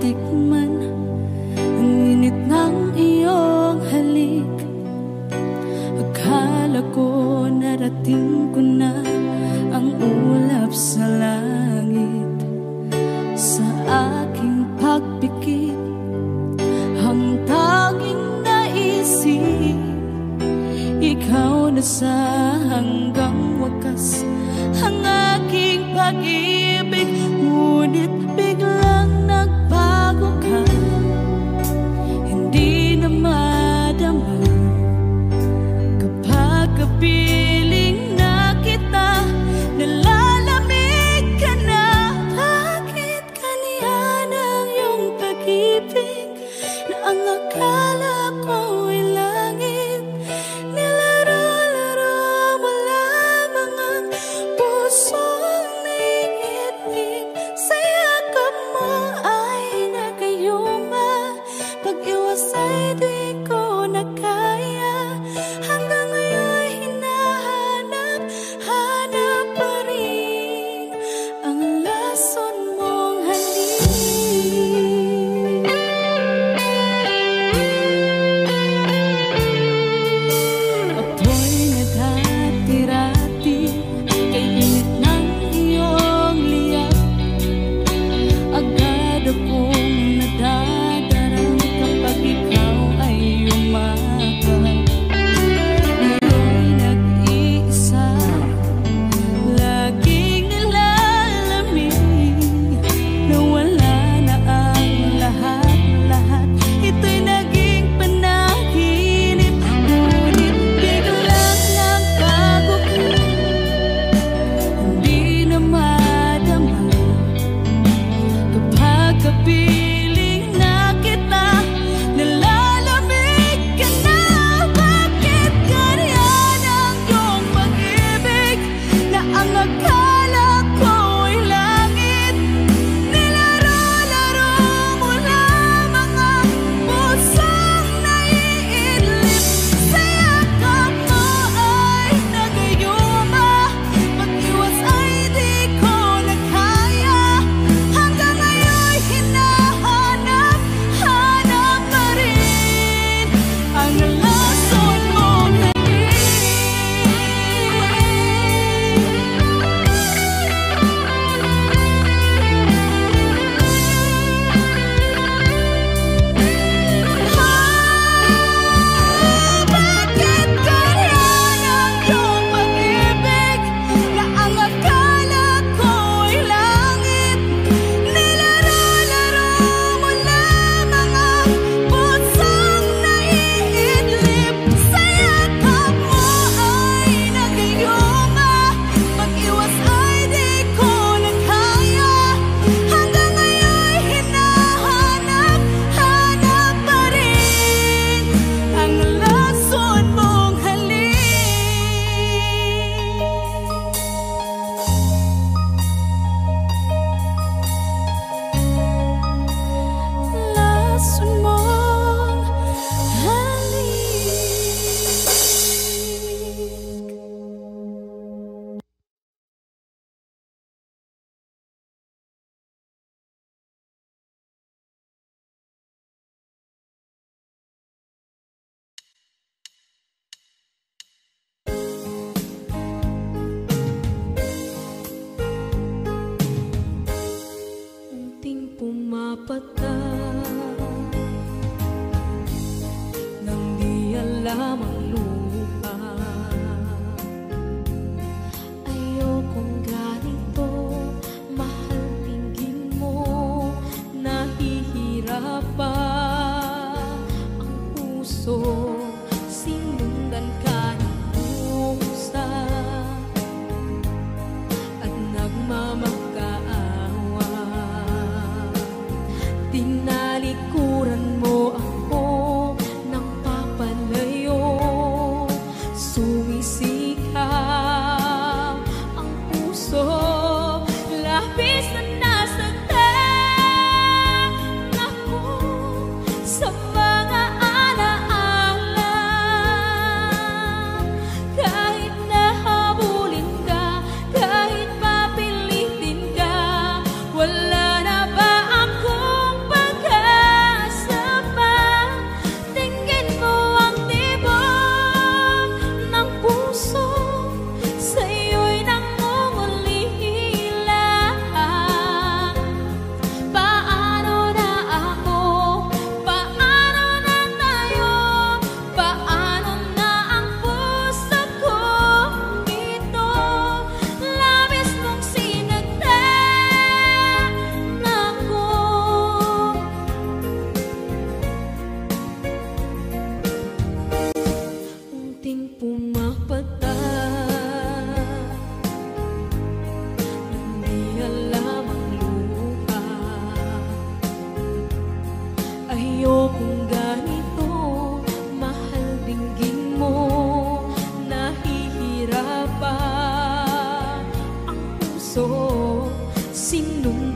matikman ang init ng iyong halik. Akala ko narating ko na ang ulap sa langit. Sa aking pagpikit, ang tanging naisip, ikaw na sa hanggang wakas ang aking pag-ibig. Ngunit biglang nagbago ka, hindi na madama kapag kapiling na kita. Nalalamig ka na, bakit kaniyan ang iyong pag-ibig na ang akala ko'y langit? Nilaro-laro mo lamang ang pusong naiinip.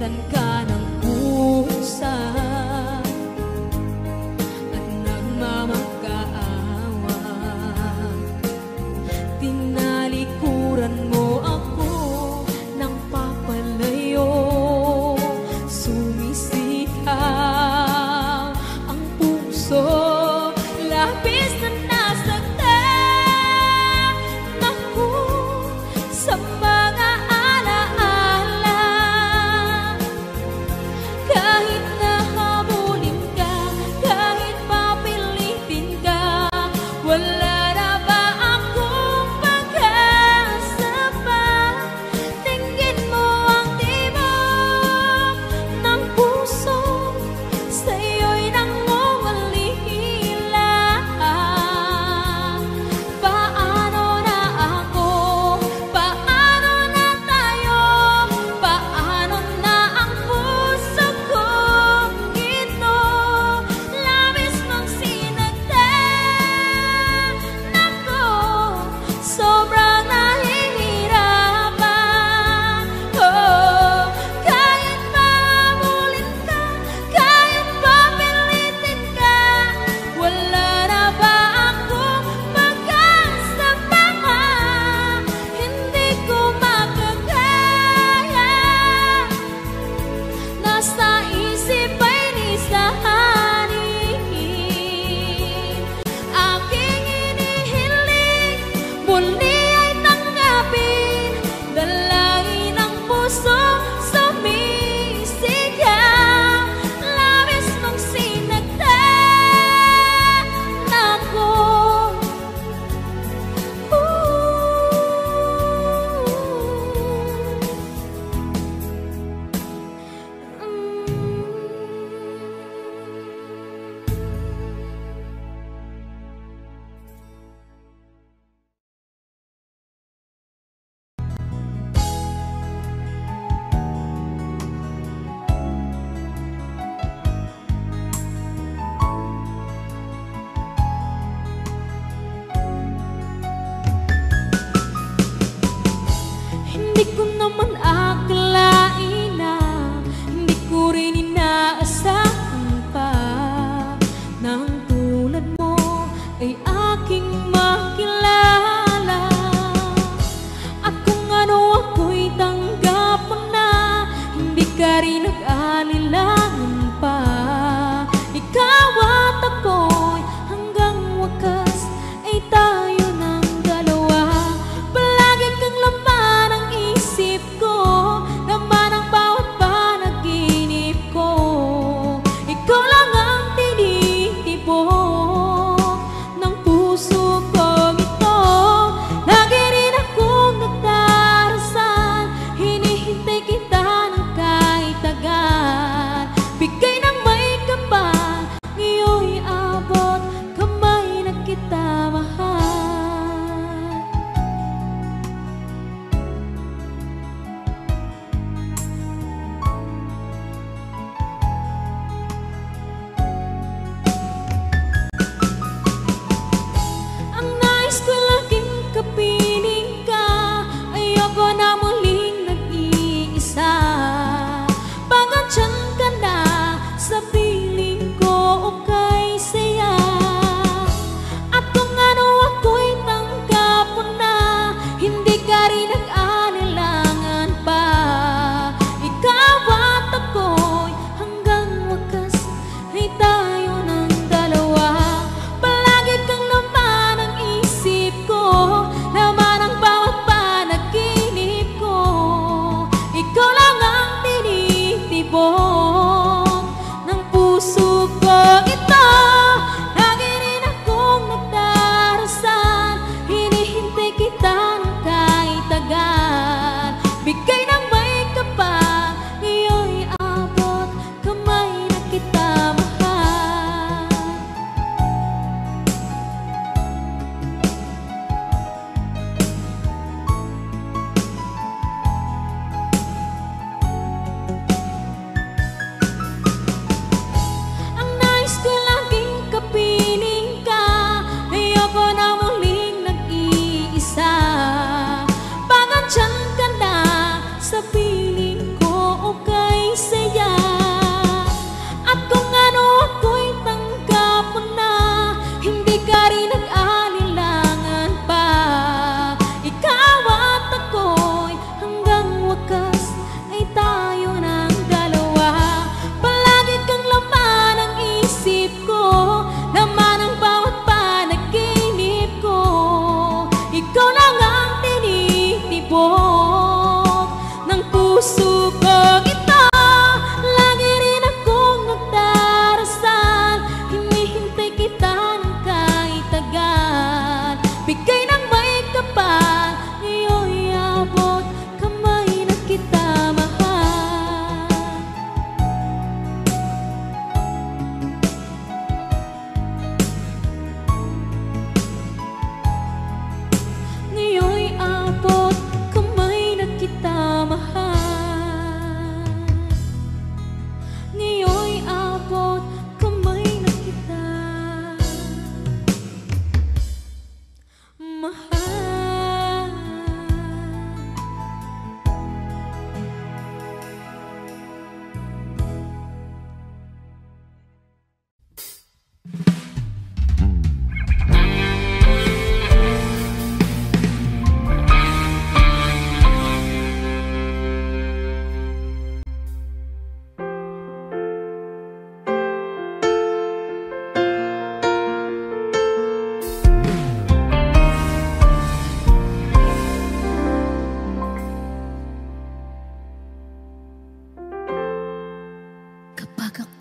Binigyan ka ng pusa at nagmamakaawa. Tinalikuran mo ako ng papalayo. Sumisigaw ang puso, labis na nasaktan ako sa mga alaala. Kahit nahabulin ka, kahit papilitin ka, wala na ba akong pag-asa pa? Tingin mo ang tibok ng puso, sa'yo'y nangungulila. Paano na ako? Paano na tayo? Paano na ang puso kong ito? Labis mong sinagdan ako, sobrang nahihirapan. Oh, kahit mahabulin ka, kahit papilitin ka, wala na ba akong pag-asa pa? Hindi ko makakaya, nasa isip ay nisahanin. Aking inihiling, muli ay tanggapin, dalangin ng puso sumisigaw. Labis mong sinagdan ako. Hindi ko naman akalain na, hindi ko rin inaasahan pa, nang tulad mo ay aking makilala. At kung ano ako'y tanggap mo na, hindi ka rin nag-alilangan pa. Ikaw at ako'y hanggang wakas ay tayo ng dalawa. Palagi kang laman ng isip ko, laman ang bawat panaginip ko. Ikaw lang ang tinitibok ng puso kong ito. Lagi rin akong nagdarasal, hinihintay kita ng kahit tagal.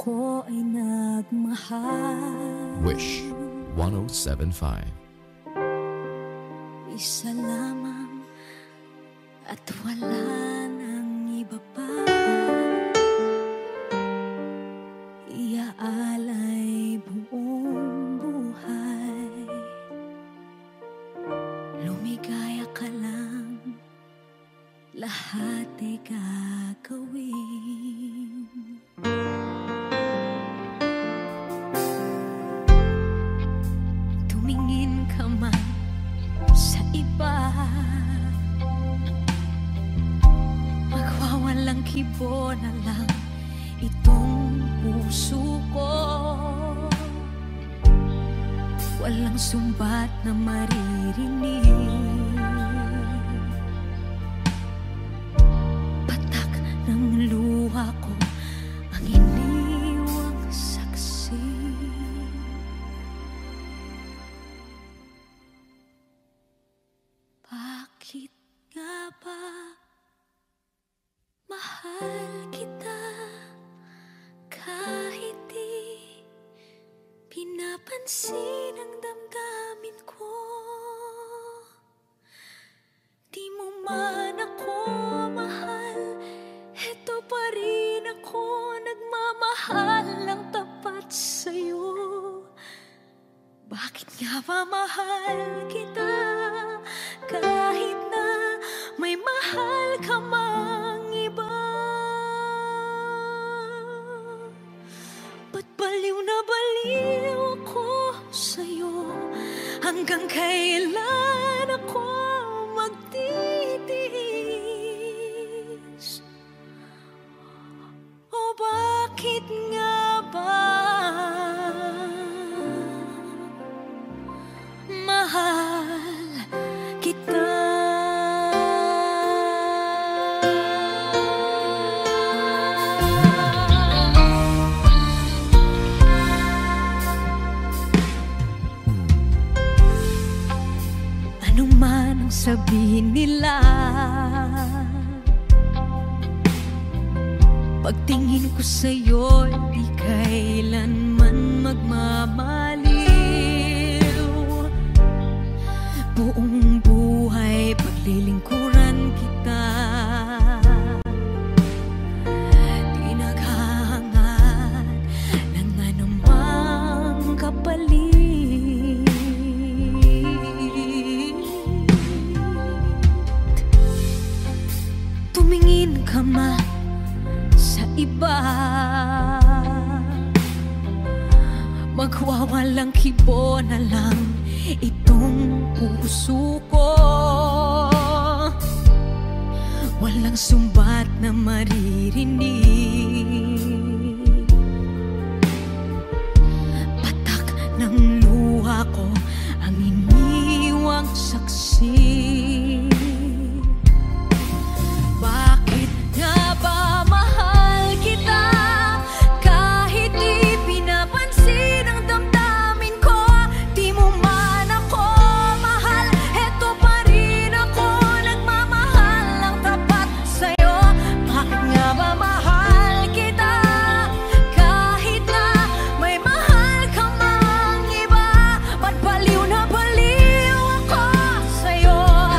ako ay nagmahal. Wish 107.5. Isa lamang at wala nang iba pa. Iaalay buong buhay. Lumigaya ka lang, lahat ay gagawin. Tumingin ka man sa iba, magwawalang kibo na lang itong puso ko. Walang sumbat na maririnig, patak ng luha ko ang iniwang saksi. Bakit nga ba mahal kita kahit di pinapansin ang damdamin ko? Di mo man ako mahal, eto pa rin ako nagmamahal ng tapat sa'yo. Bakit nga ba mahal kita kahit na may mahal ka mang iba? Ba't baliw na baliw ako sa'yo? Hanggang kailan ako magtitiis? O bakit nga ba mahal kita? Anong man ang sabihin nila, pagtingin ko sa'yo di kailanman magmamaliw. Buong buhay paglilingkuran kita, di naghahangad ng anumang kapalit. Tumingin ka man sa iba, magwawalang kibo na lang itong puso ko. Walang sumbat na maririnig, patak ng luha ko ang iniwang saksi. Bakit nga ba mahal kita kahit di pinapansin ang damdamin ko? Di mo man ako mahal, eto pa rin ako nagmamahal ng tapat sa'yo. Bakit nga ba mahal kita kahit na may mahal ka mang iba? Ba't baliw na baliw ako sa'yo?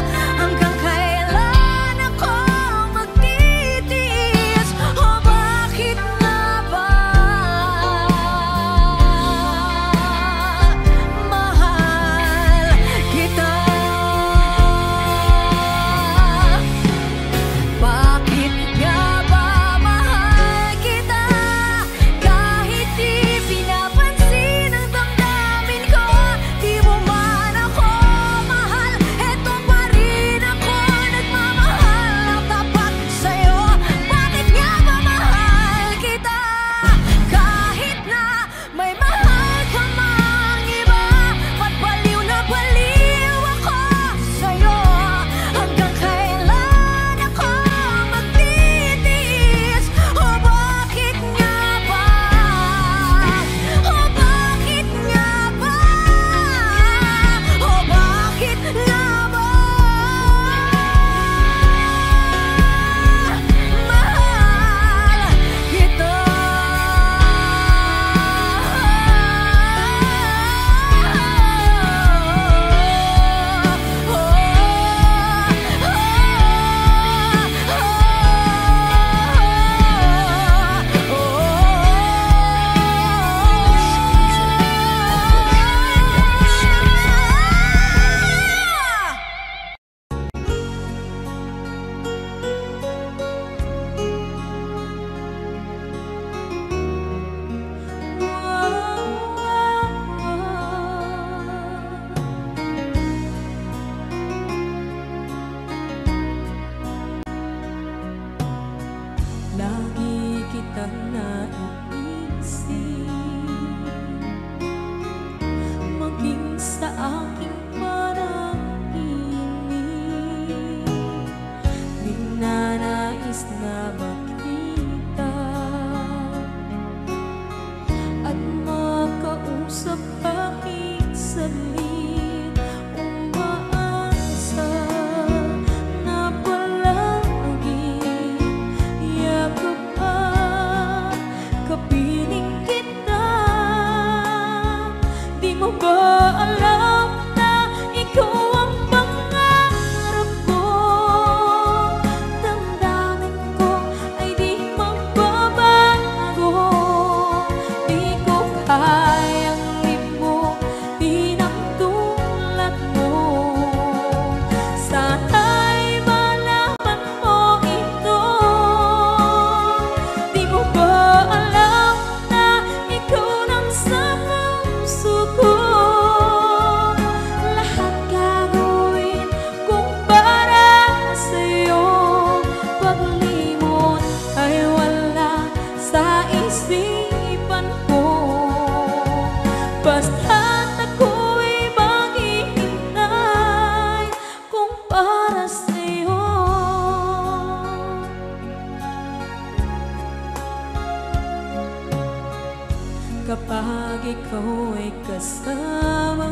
kapag ikaw ay kasama.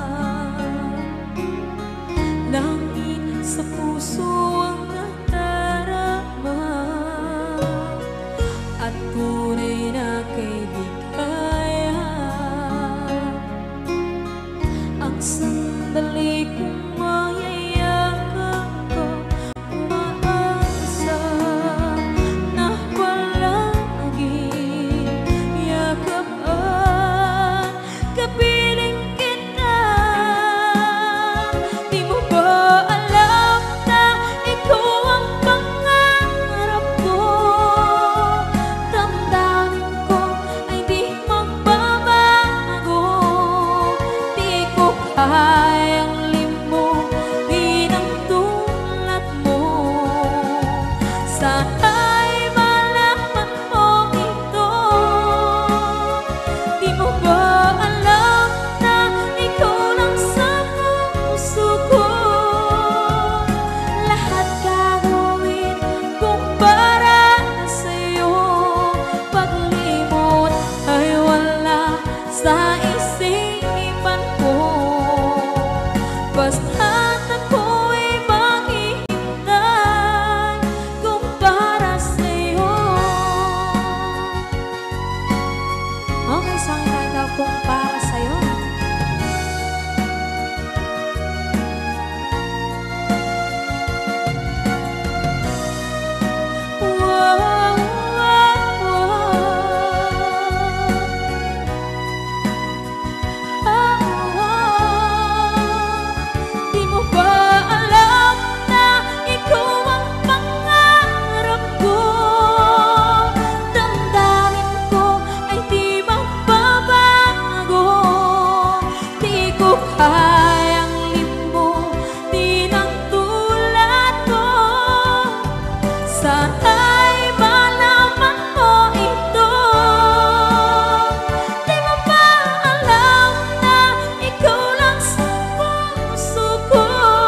Langit sa puso ang nadarama at tunay na kaibigan. Ang sandali kong mayayakap ko, umaasa na palagi yakap at kapiling kita. Di mo ba alam na ikaw ang pangarap ko? Damdamin ko ay di magbabago. Di ko kayang limutin ang tulad mo. Sana'y malaman mo ito. Di mo ba alam na ikaw lang sa puso ko? Lahat gagawin kung para sa'yo. Paglimot ay wala sa isipan ko. Basta't ako'y maghihintay kung para sa'yo. Okay, saan tayo kung para sa'yo? Wow, wow, Di mo ba alam na ikaw ang pangarap ko? Damdamin ko ay di magbabago. Di ko kayang limutin ang tulad ko. Sana'y malaman mo ito. Di mo ba alam na ikaw lang sa puso ko?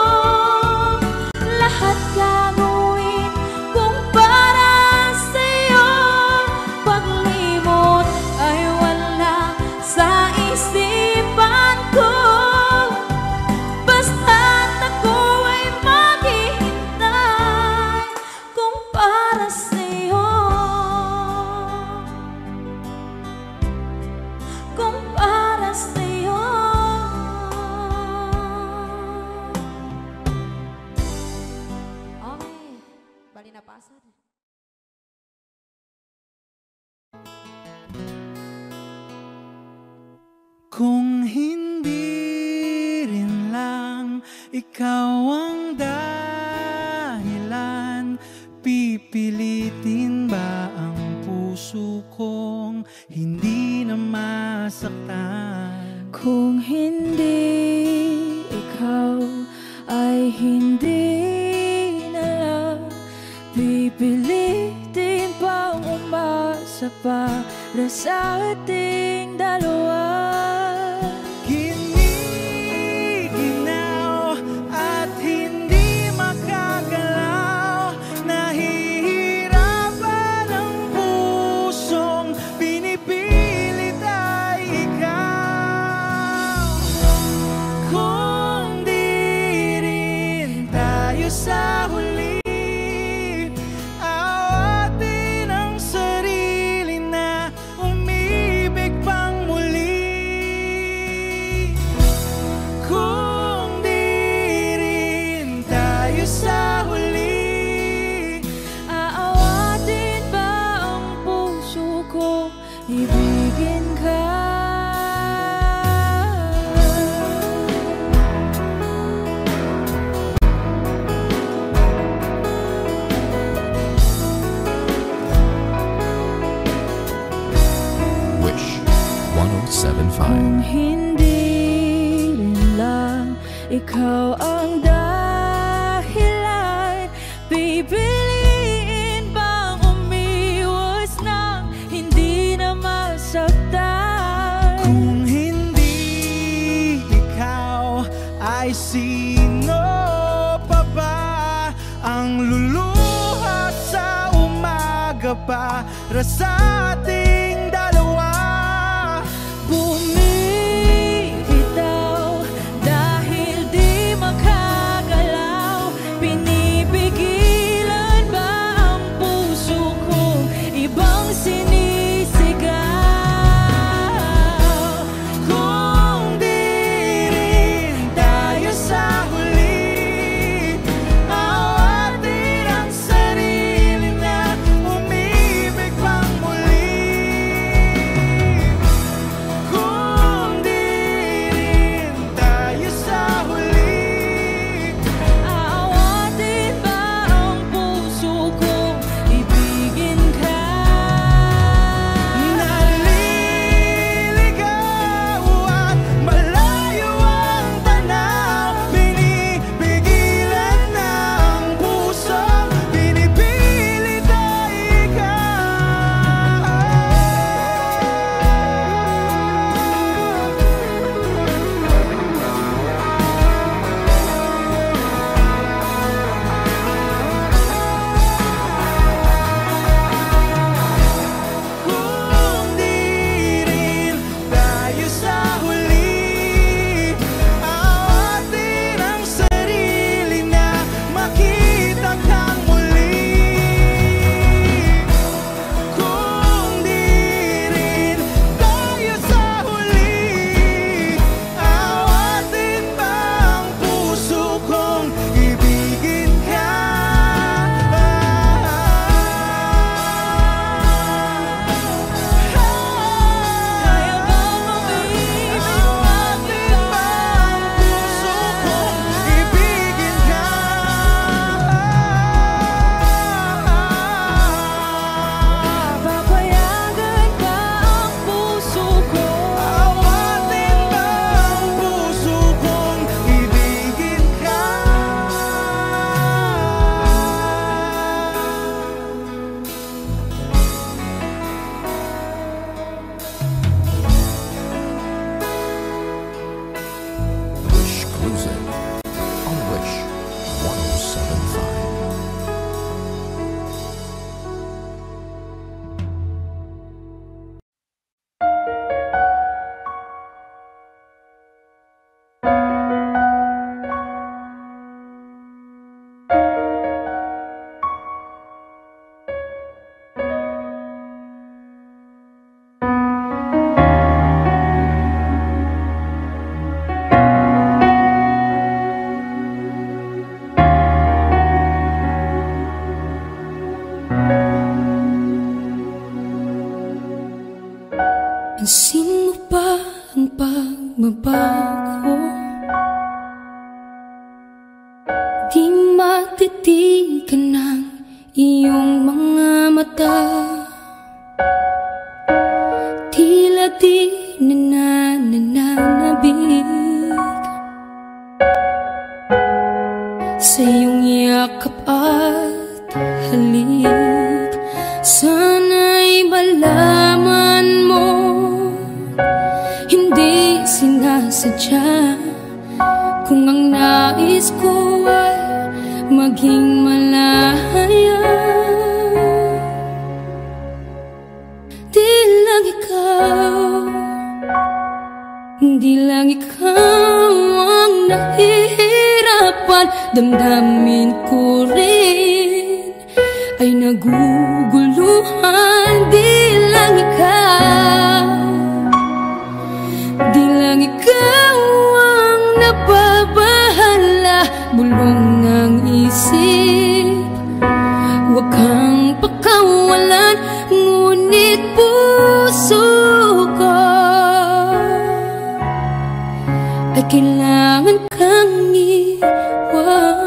Lahat gagawin kung para sa'yo. Paglimot ay wala sa isipan ko. Basta't ako ay maghihintay kung para sa'yo. Kung para sa'yo. Okay, bali na pasad. Kung hindi rin lang ikaw ang dahilan, pipilitin ba ang puso kong hindi na masaktan? Kung hindi ikaw ay hindi na lang, pipilitin bang umasa para sa ating dalawa? Giniginaw at hindi makagalaw, nahihirapan ang pusong pinipilit ay ikaw. Kung di rin tayo sa huli, awatin ang sarili na umibig pang muli. Kung di rin tayo sa huli, Aawatin ba ang puso ko, ibigin ka? Wish 1075. Kung hindi rin lang ikaw ang dahilan, pipiliin bang umiwas nang hindi na masaktan? kung hindi ikaw ay sino pa ba ang luluhat sa umaga para sa ating dalawa? iyong mga mata, tila di nananabig sa iyong yakap at halik. Sana'y malaman mo, hindi sinasadya, kung ang nais ko ay maging malaya. Di lang ikaw, di lang ikaw ang nahihirapan. Damdamin ko rin ay naguguluhan. Di lang ikaw, di lang ikaw ang nababahala. Bulong ng isip, huwag kang pakawalan, ngunit puso ko ay kailangan kang iwan.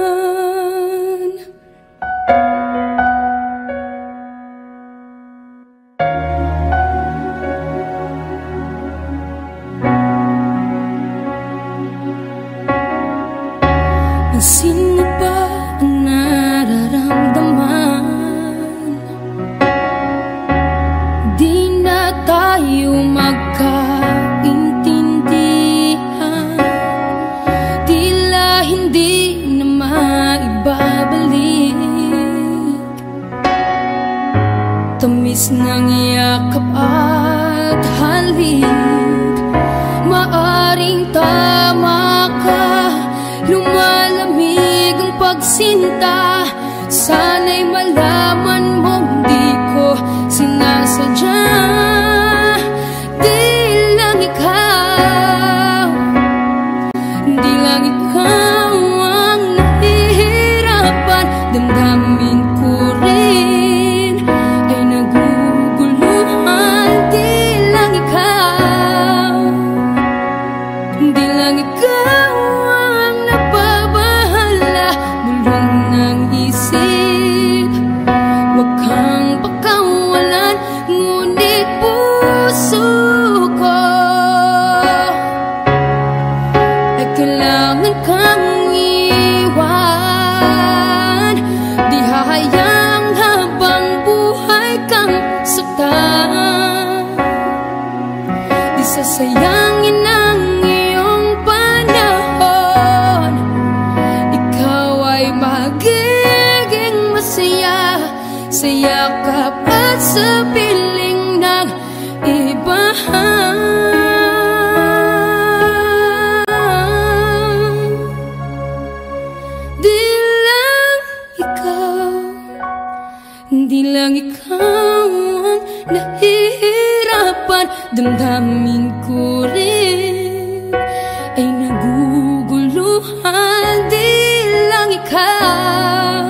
Pansin mo ba ang nararamdaman? Di na tayo magkaintindihan, tila hindi na maibabalik. Tamis ng yakap at halik, maaring tama ka. Lumalamig ang pagsinta, sana'y malaman mong di ko sinasadya. Di lang ikaw, di lang ikaw ang nahihirapan. Damdamin ko rin ay naguguluhan. Di lang ikaw, di lang ikaw ang nababahala. Bulong ng isip, huwag kang pakawalan, ngunit puso ko ay kailangan kang iwan. Di hahayang habang buhay kang saktan, di sasayangin ang iyong panahon. Ikaw ay magiging masaya sa yakap at sa piling ng iba. Di lang ikaw, di lang ikaw ang nahihirapan. Damdamin ko rin ay naguguluhan. Di lang ikaw,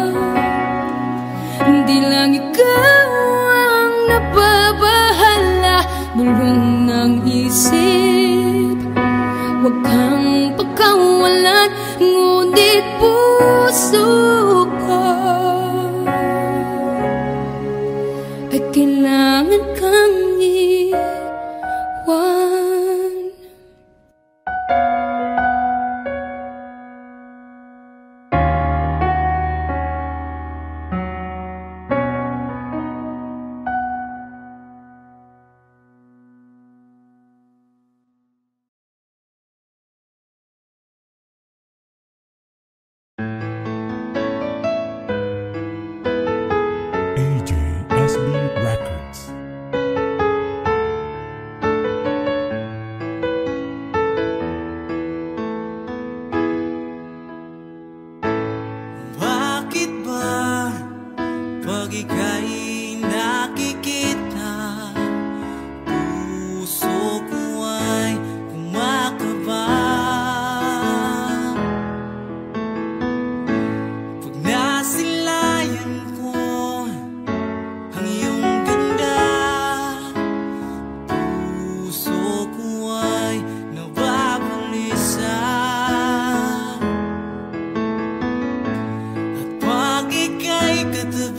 di lang ikaw ang nababahala. Bulong ng isip, huwag kang pakawalan, ngunit puso ko ay kailangan kang iwan. AJSB Records. Bakit ba pag ika'y nakikita, puso ko ay kumakaba? Pag nasilayan ko ang iyong ganda, puso ko ay nababalisa. At pag ika'y katabi,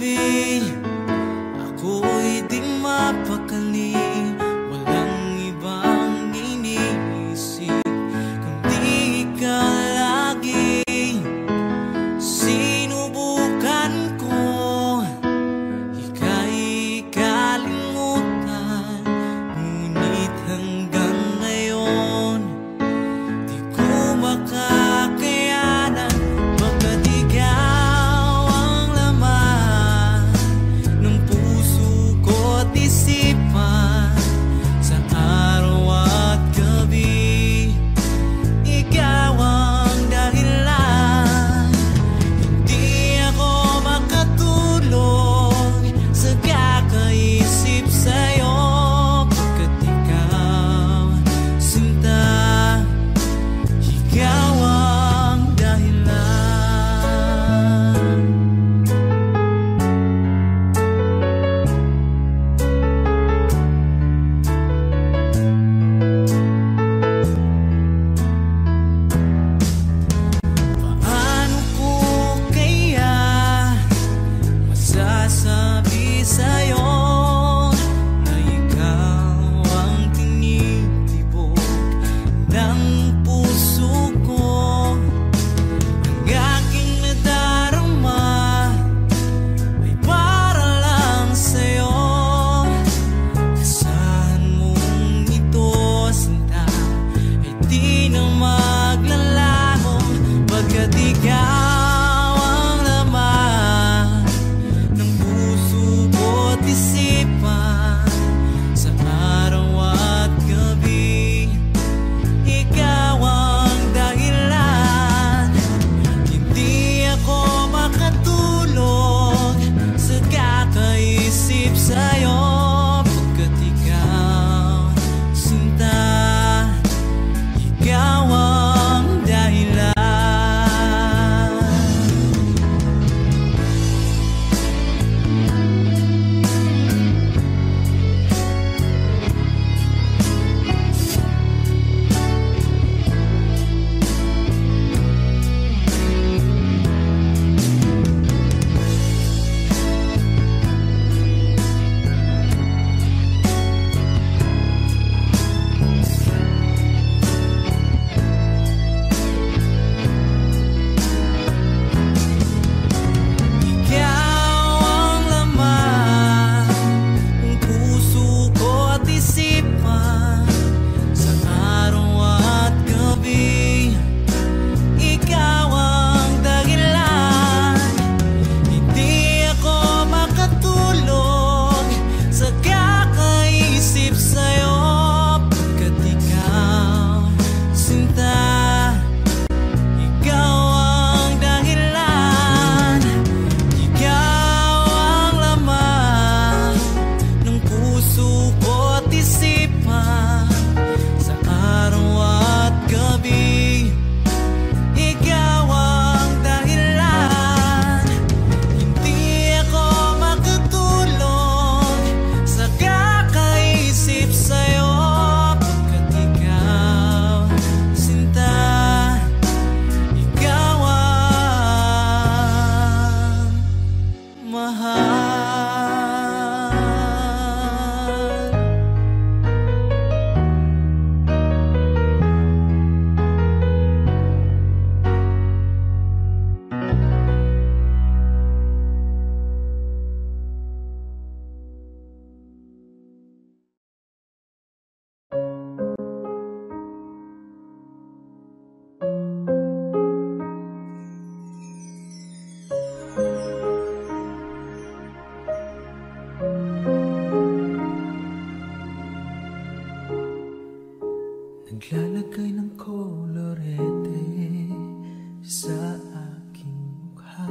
Naglalagay ng kolorete sa aking mukha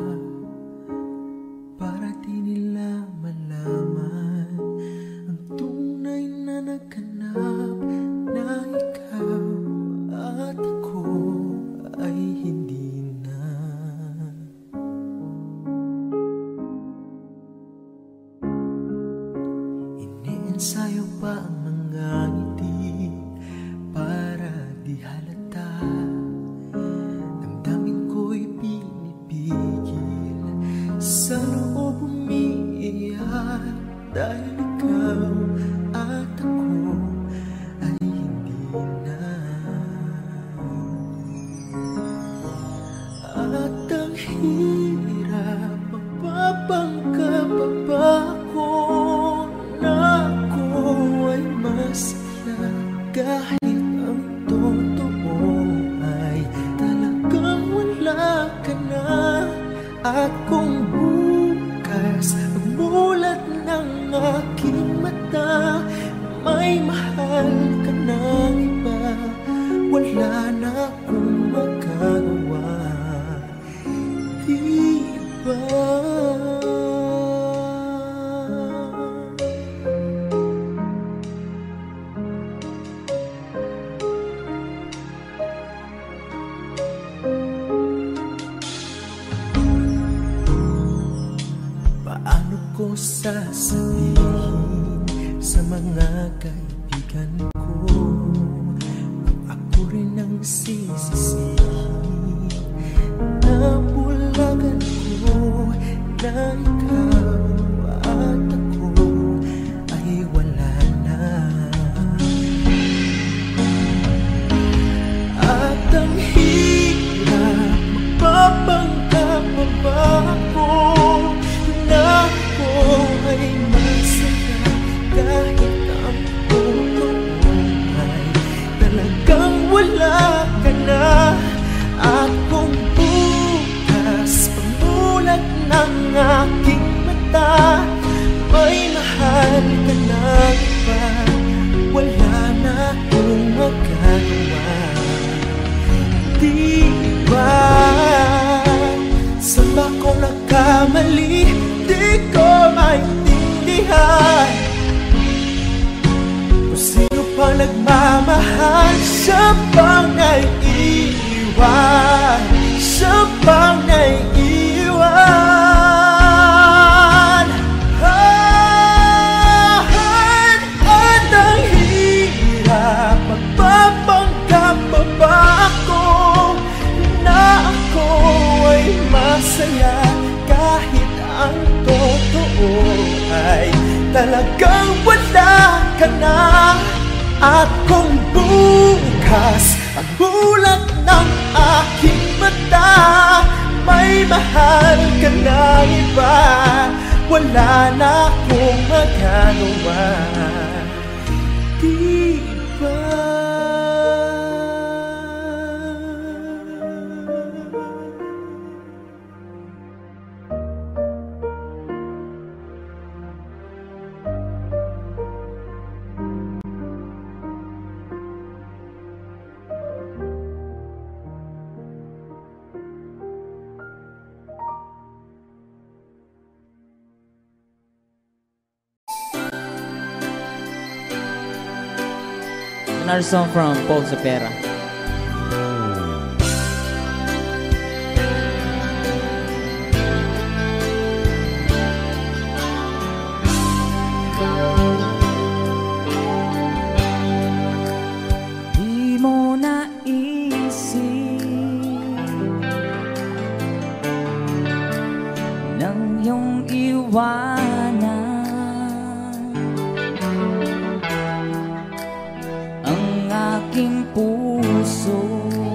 para di nila malaman ang tunay na naghanap na ikaw at ako ay hindi na. Iniensayo pa ang mga ngiti para di halata. Damdamin ko'y pinipigil, sa loob umiiyak dahil ikaw at ako ay hindi na. At ang hirap, mapapangkap pa ba ako na ako ay masaya kahit ang totoo ay talagang wala ka na. At kung bukas magmulat ng aking mata, may mahal ka ng iba, wala na akong magagawa, di ba? Paano ko sasabihin sa mga kaibigan ko kung ako rin ang sisisihin na bulagan ko na ikaw at ako ay wala na. At ang hirap, magpapanggap pa ba ako na ako ay masaya kahit ang totoo ay talagang wala ka na. At kung bukas pagmulat ng aking mata, may mahal ka na iba, wala na akong magagawa, di ba? Saan ba ko nagkamali? Di ko maintindihan kung sino pa nagmamahal. Siya bang naiiwan? Siya bang naiiwan? At ang hirap, magpapanggap pa ba ako na ako ay masaya kahit ang totoo ay talagang wala ka na. At kung bukas ang bulat ng aking mata, may mahal ka na iba, wala na akong magagawa, di ba? Another song from Paul Cepeda. Di mo naisip ng iyong mong iwanan ang aking puso.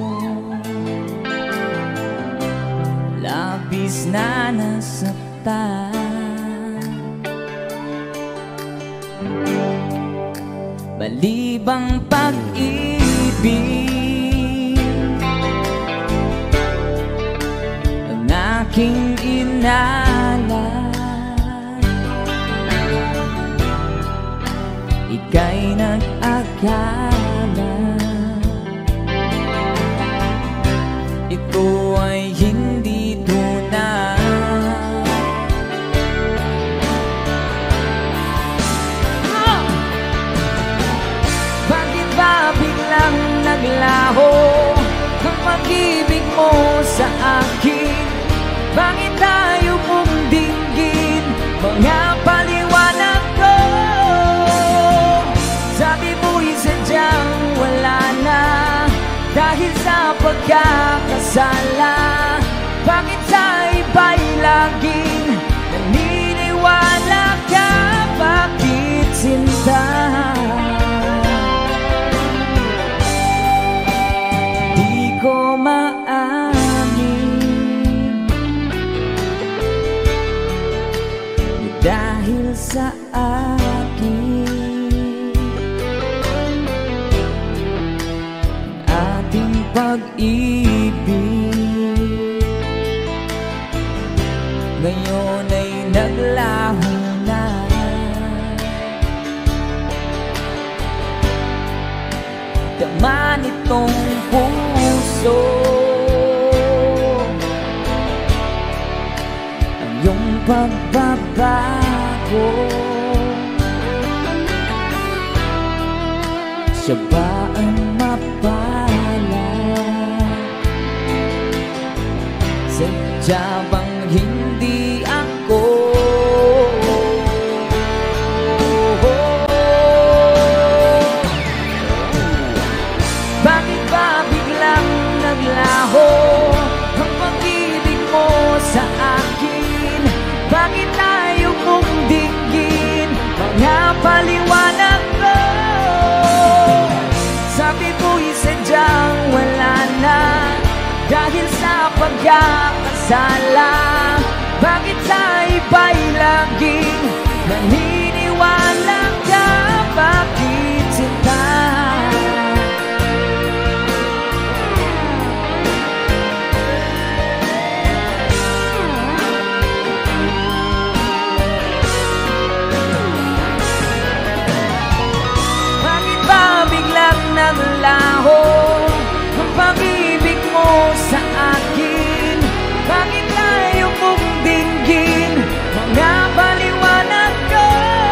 Labis na nasaktan, balibang pag-ibig ang aking inalat. Ika'y nag-akala ito ay hindi tunay. Bakit ba biglang naglaho ang pag-ibig mo sa akin? Bakit tayo mong dinggin mga paliwanag ko? Sabi mo'y sadyang wala na dahil sa pagkakasala. Bakit sa iba'y laging naniniwala ka? Bakit sinta? Di ko maamin dahil sa akin ating pag-ibig ngayon ay naglaho na. Tama nitong puso ang iyong pagbabago. Siya ba ang mapalad? Sadya bang hindi ako? Bakit ba biglang naglaho ang pag-ibig mo sa akin? Bakit tayo mong dinggin mga paliwanag ko? Sabi mo'y sadyang wala na dahil sa pagkakasala. Bakit sa iba'y laging naniniwala ka? Bakit sinta? Bakit ba biglang naglaho ang pag-ibig mo sa akin? Bakit tayo mong dinggin mga paliwanag ko?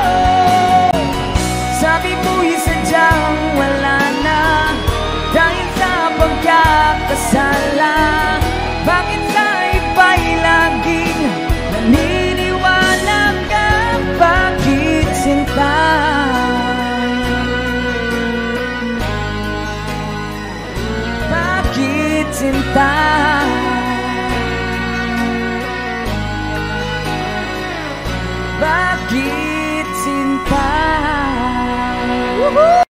Sabi mo'y sadyang wala na dahil sa pagkakasala. Bakit sa iba'y laging naniniwala ka? Bakit sinta? Bakit sinta? Bakit sinta? Woohoo!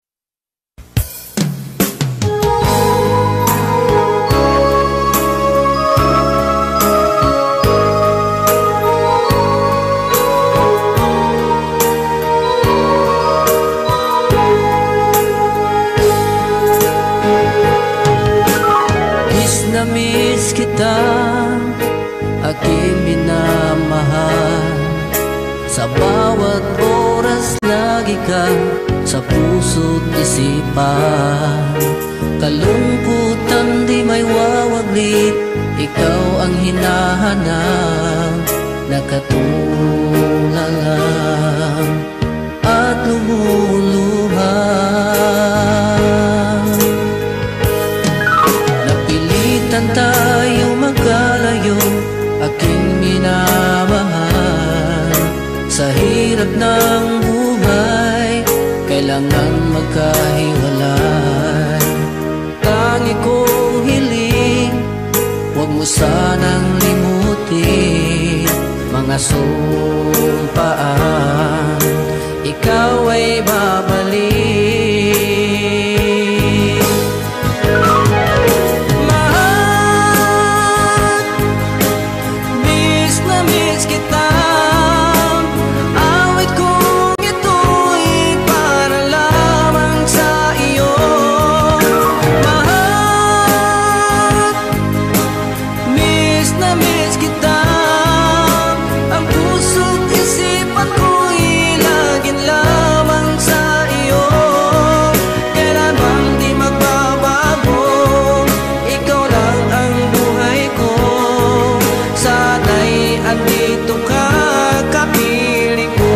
Miss kita, aking minamahal. Sa bawat oras lagi ka sa puso't isipan. Kalungkutan di may wawaglit, ikaw ang hinahanap. Nakatulala at lumuluha. Tayo magkalayo, aking minamahal. Sa hirap ng buhay, kailangan magkahiwalay. Tangi kong hiling, huwag mo sanang limutin mga sumpaan, ikaw ay babalik. Mahal, miss na miss kita. Awit kong ito'y para lamang sa iyo. Mahal, miss na miss kita. Ang puso't isipan ko'y laging lamang sa iyo. Kailan bang di magbabago, ikaw lang ang buhay ko. Sana'y andito ka, kapiling ko.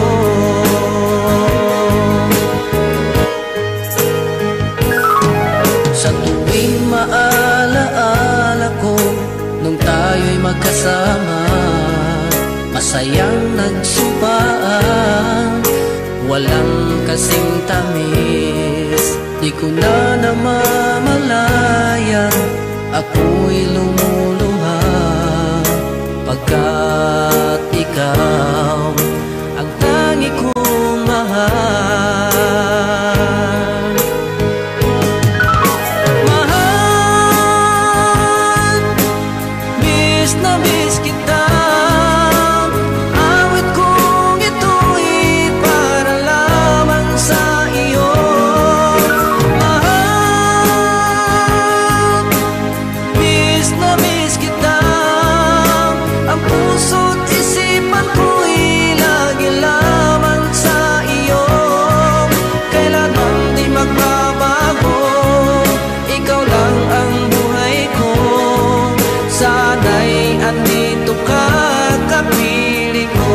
Sa tuwing maalaala ko nung tayo'y magkasama, masayang nagsumpaan, walang kasing tamis. Di ko na namamalayan, ako'y lumuluha, pagkat ikaw ang tangi kong mahal. Mahal, miss na miss kita. Awit kong ito'y para lamang sa iyo. Mahal, miss na miss kita. Ang puso't isipan ko'y lagi lamang sa iyo. Kailan bang di magbabago, ikaw lang ang buhay ko. Sana'y andito ka, kapiling ko.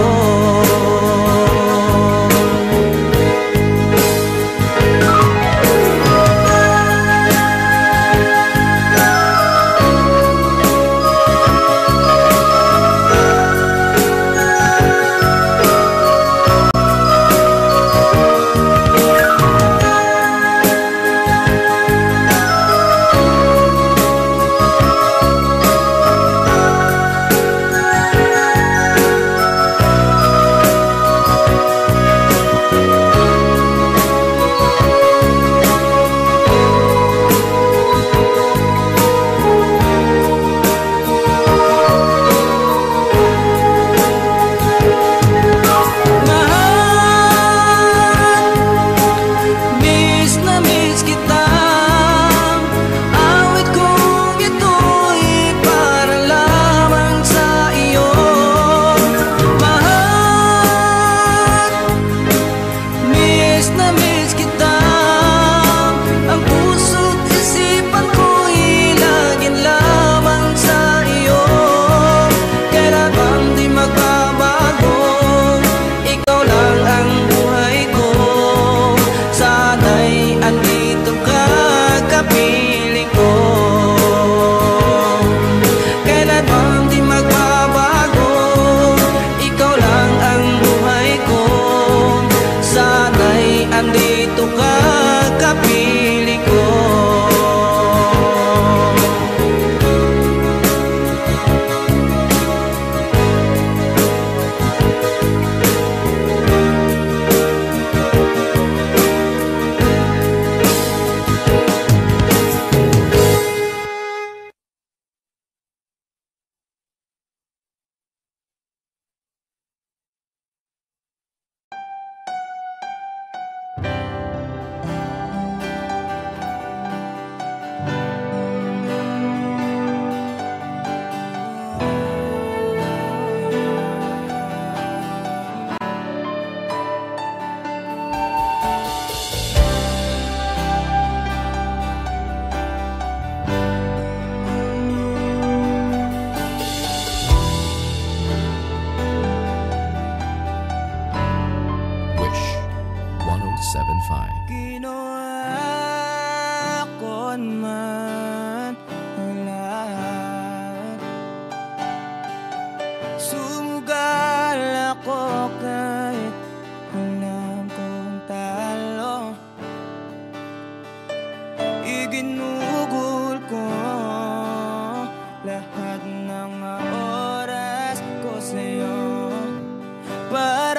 lahat ng oras ko sa'yo.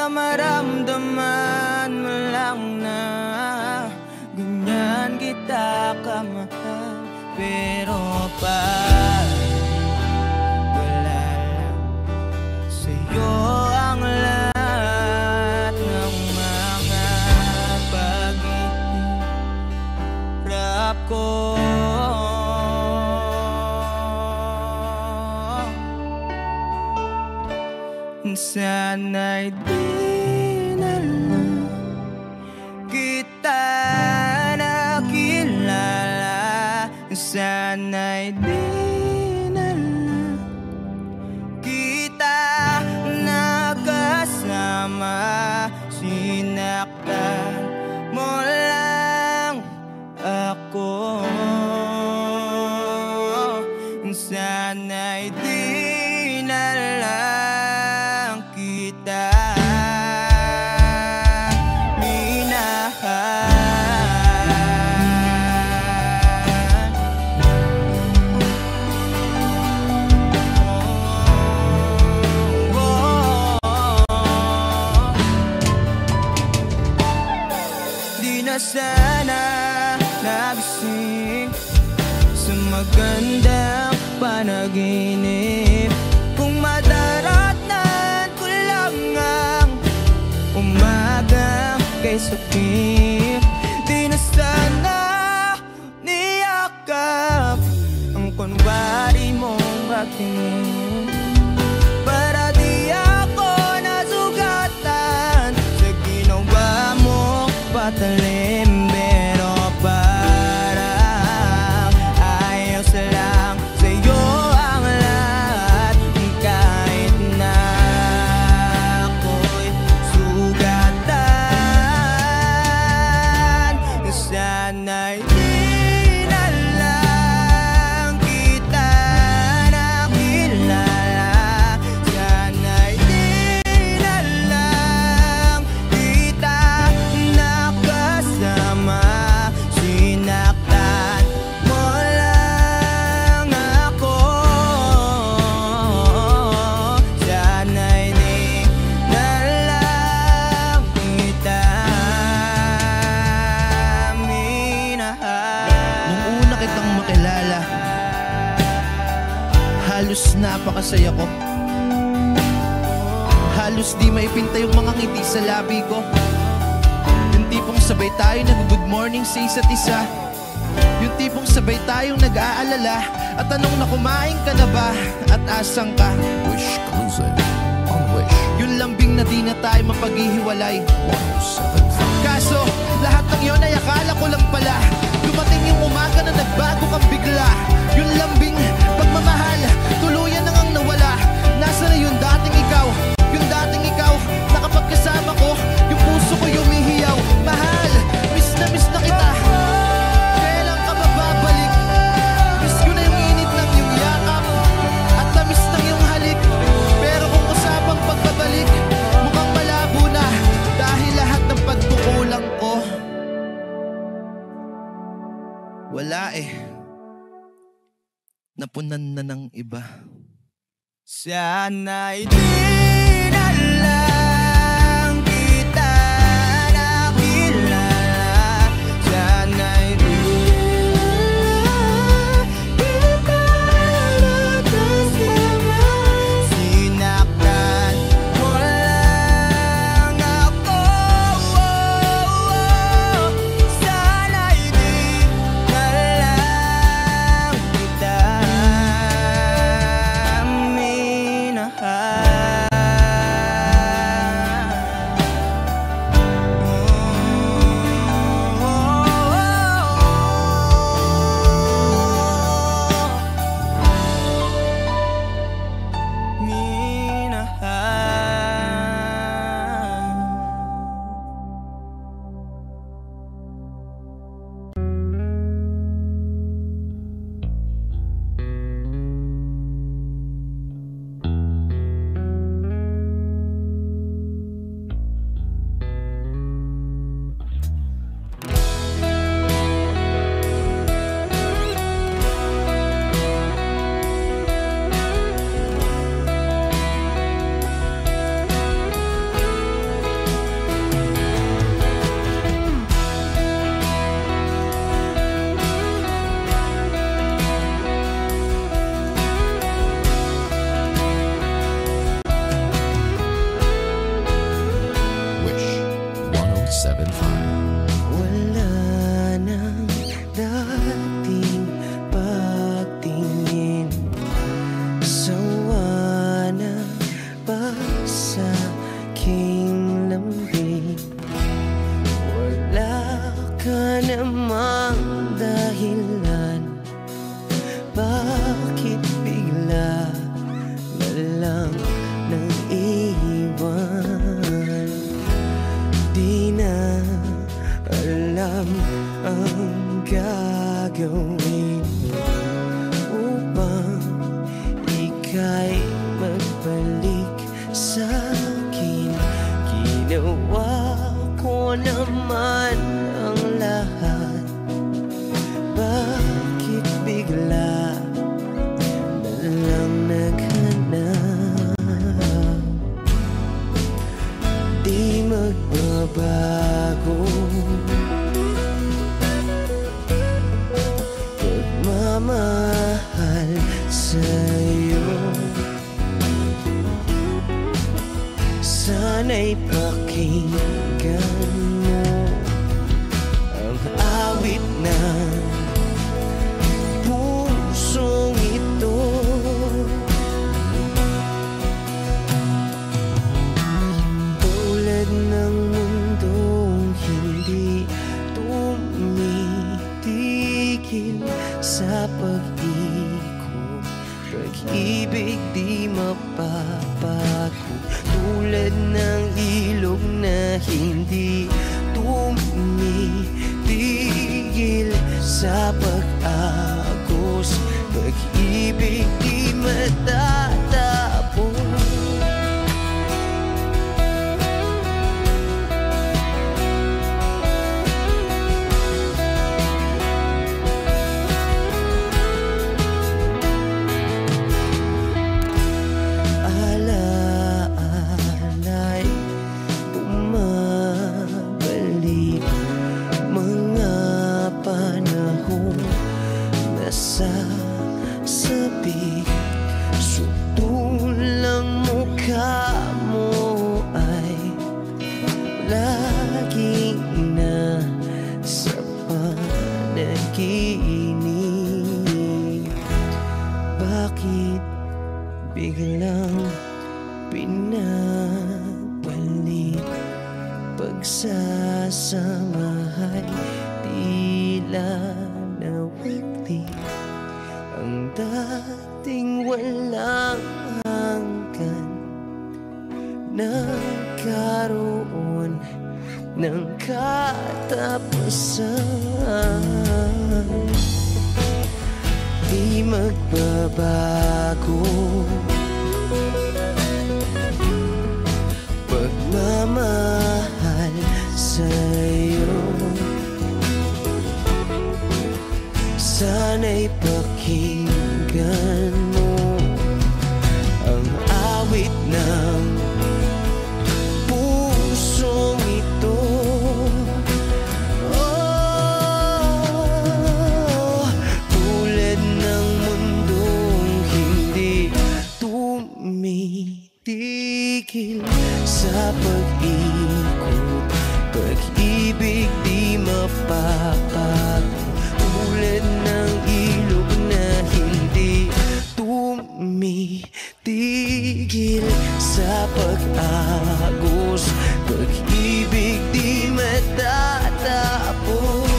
maramdaman mo lang na ganyan kita kamahal. Pero wala lang sa'yo ang lahat ng mga paghihirap ko. Sana'y di na lang kita nakilala. Sana'y di na lang kita nakasama. Sinaktan mo lang ako. Sana'y di na lang kita minahal. Di na sana nagising sa magandang panaginip. Kung madaratnan ko lang ang umaga kay sakit. Di na sana niyakap ang kunwari mong pagtingin. Para di ako nasugatan sa ginawa mong patalim. Pero parang ayos lang sa'yo ang lahat, kahit na ako'y sugatan. Sana'y di na lang kita nakilala. Sana'y di na lang kita nakasama. Sinaktan mo lang ako. Sana'y di na lang kita minahal. Nung una kitang makilala, halos napakasaya ko. Halos di maipinta yung mga ngiti sa labi ko. Yung tipong sabay tayo nag-good morning sa isa't isa. Yung tipong sabay tayong nag-aalala. At tanong na kumain ka na ba? At asang ka? Wish Exclusive on Wish Yung lambing na di na tayo mapaghihiwalay. 107.5. Kaso, lahat ng yun ay akala ko lang pala. Dumating yung umaga na nagbago kang bigla. Yung lambing, pagmamahal, tuluyan na ngang nawala. Nasa na yung dating ikaw? Yung dating ikaw, na kapag kasama ko, yung puso ko yumihiyaw. Mahal, miss na kita. Kailan ka ba babalik? Miss ko na yung init ng iyong yakap at tamis ng iyong halik. Pero kung usapang pagbabalik, mukhang malabo na. Dahil lahat ng pagkukulang ko, wala napunan na ng iba. Sana'y di na lang kita nakilala. Sana'y di kita nakasama. Sinaktan mo lang ako. Sana'y di na lang kita minahal. Wala nang dating pagtingin, sawa na ba sa aking lambing? Wala ka namang dahilan, bakit bigla na lang nang iwan? Di na alam ang gagawin upang ika'y magbalik sa'kin. Ginawa ko naman ang lahat, bakit bigla na lang naghanap? Di magbabago pagmamahal sa'yo. Sana'y pakinggan mo ang awit ng pusong ito. Tulad ng mundong hindi tumitigil sa pag-ikot, pag-ibig di mapapago. Tulad ng ilog na hindi tumitigil sa pag-agos, pag-ibig di matatapos. Alaala'y bumabalik, mga panahon nasasabi. Sutulang mukha mo ay laging nasa panaginip. Bakit biglang pinabalik? Pagsasamahay tila nawagli, ang dating walang hanggan nagkaroon ng katapusan. Di magbabago pagmamahal sa'yo. Sana'y pakinggan mo ang awit ng pusong ito. Tulad ng mundong hindi tumitigil sa pag-ikot, pag-ibig di mapapago. Tulad ng ilog na hindi tumitigil sa pag-agos, pag-ibig di matatapos.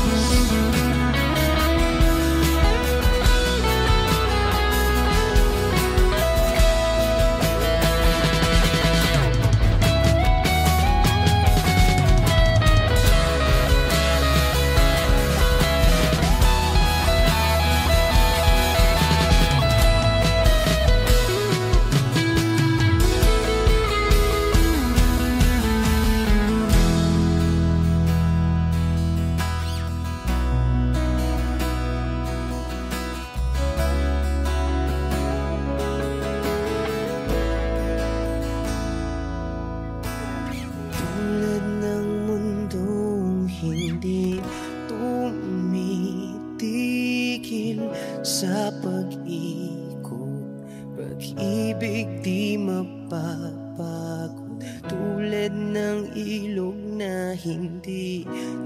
ng ilog na hindi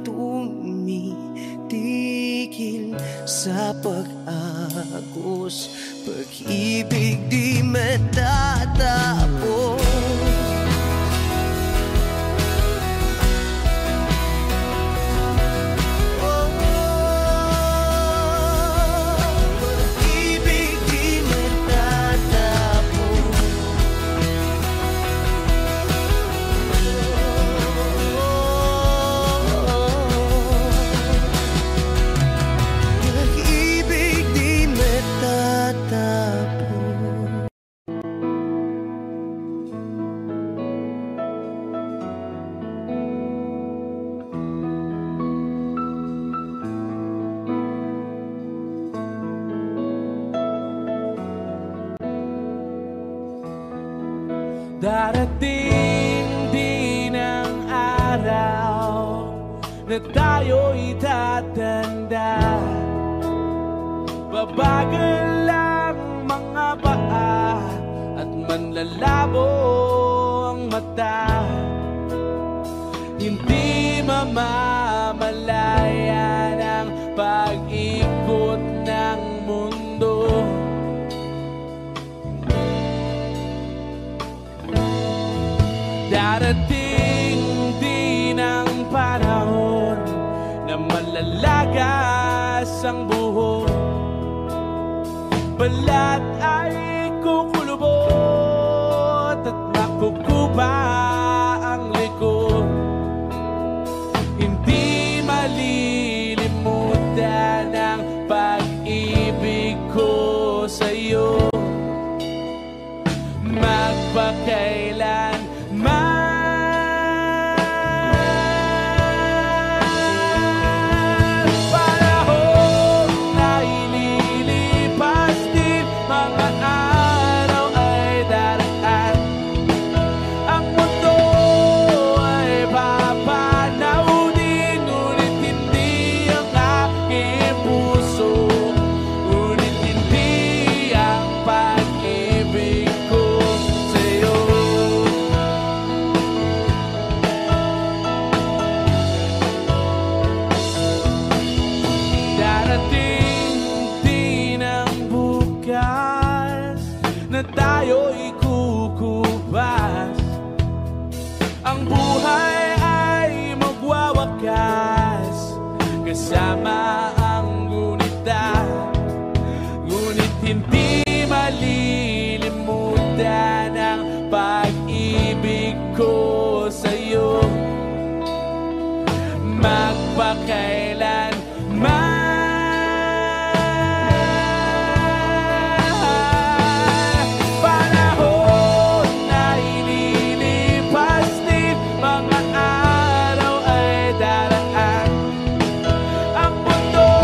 tumitigil sa pag-agos. Pag-ibig di matatapos. Darating din ang araw na tayo'y tatanda. Babagal lang mga paa at manlalabo ang mata. Hindi mamamalayan ang pag-ikot ng mundo. Darating din ang panahon na malalagas ang buhok. Balat ay kukulubot at makukuba ang likod. Hindi malilimutan ang pag-ibig ko sa'yo. Magpakailan tayo'y kukubas. Ang buhay ay magwawakas kasama ang gunita. Ngunit hindi malilimutan ang pag-ibig ko sa'yo. Magpakailanman ang mundo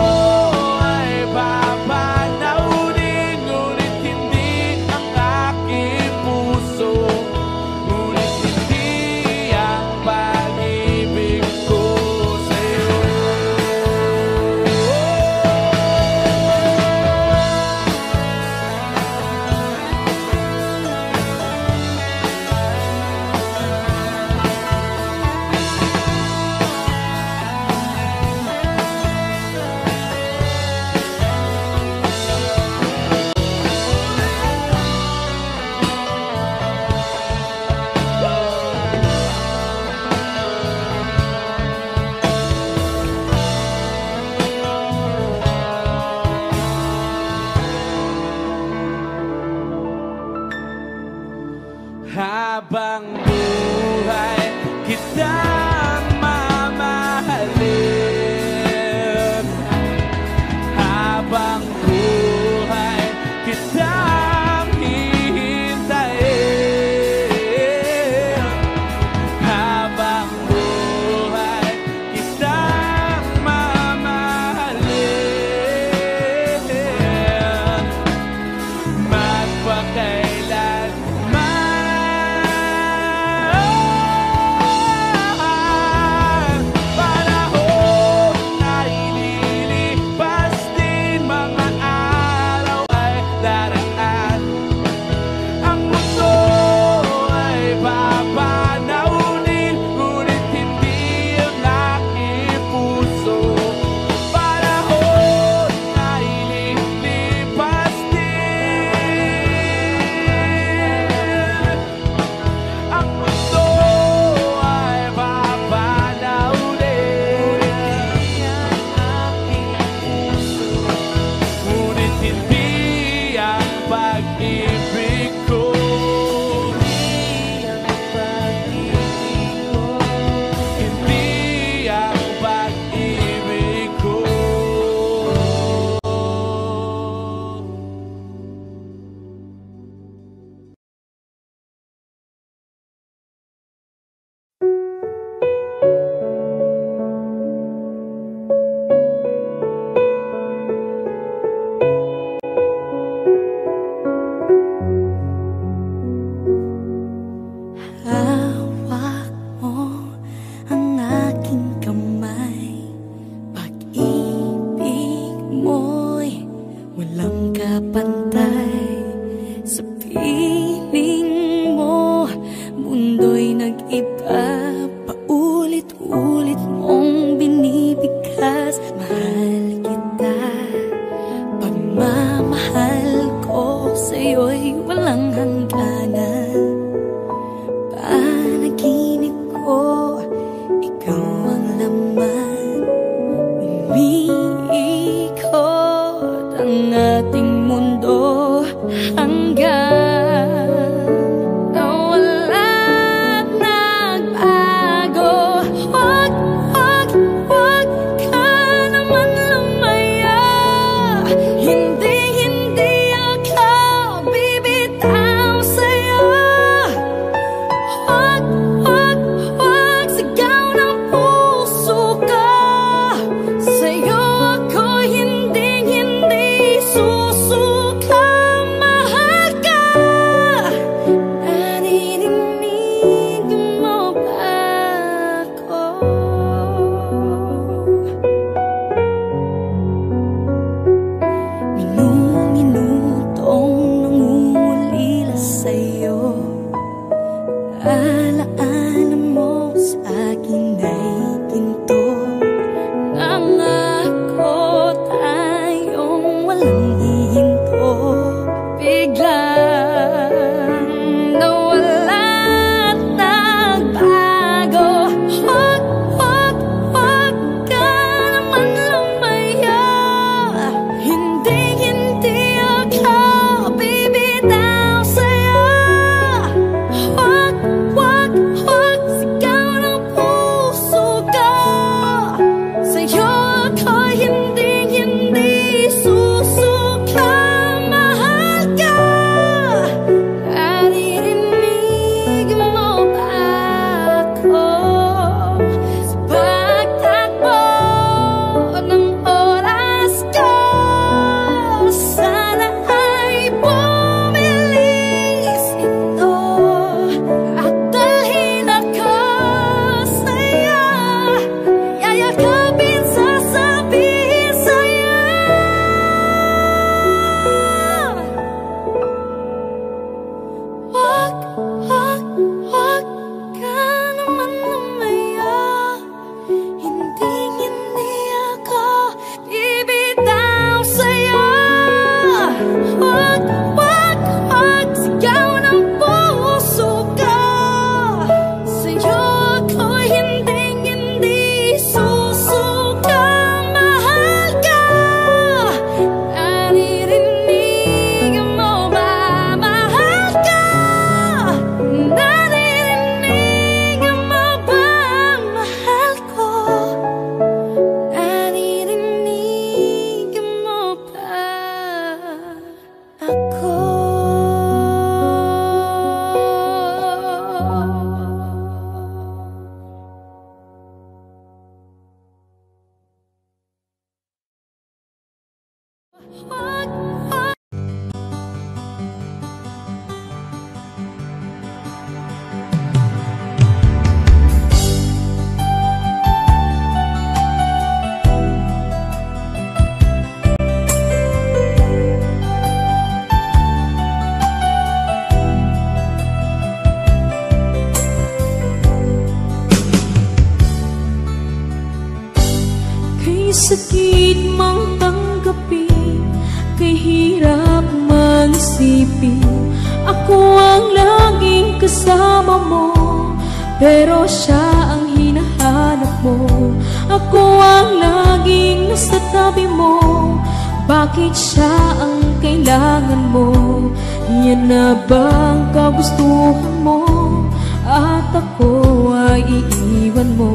sakit mang tanggapin, kay hirap mag-isipin. Ako ang laging kasama mo, pero siya ang hinahanap mo. Ako ang laging nasa tabi mo, bakit siya ang kailangan mo? Yan na bang kagustuhan mo? At ako ay iiwan mo.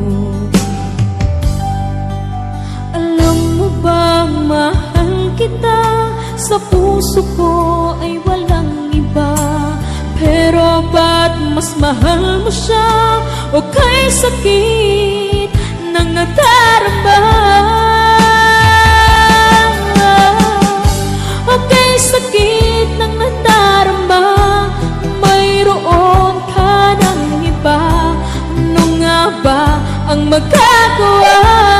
Alam mo bang mahal kita? Sa puso ko ay walang iba. Pero ba't mas mahal mo siya? O kay sakit ng nadarama? O kay sakit ng nadarama, mayroon ka ng iba. Ano nga ba ang magagawa?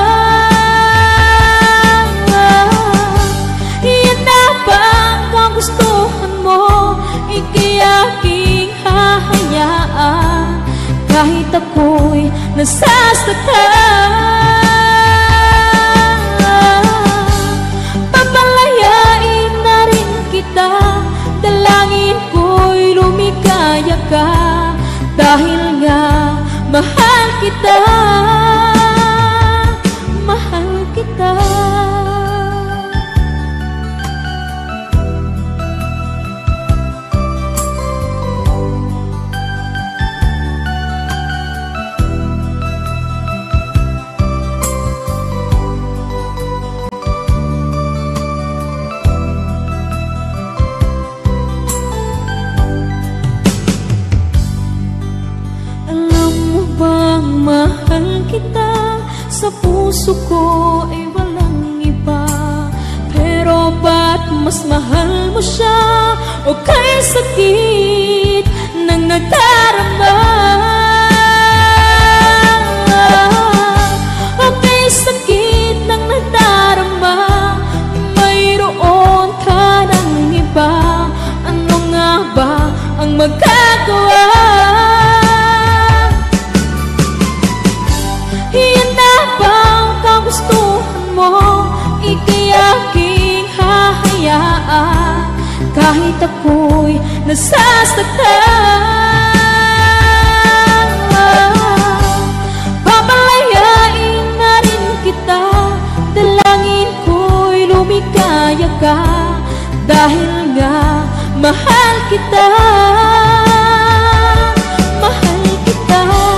Yan na ba ang kagustuhan mo? Ikiyaking hahayaan kahit ako'y nasasaktan. Papalayain na rin kita, dalangin ko'y lumikaya ka, dahil nga mahal kita, mahal kita. Mahal kita, sa puso ko ay walang iba. Pero ba't mas mahal mo siya? O kay sakit ng nadarama? O kay sakit ng nadarama, mayroon ka ng iba. Ano nga ba ang magagawa? Gustuhan mo, ikiyaking hahayaan kahit ako'y nasasaktan. Papalayain na rin kita, dalangin ko'y lumikaya ka, dahil nga mahal kita, mahal kita.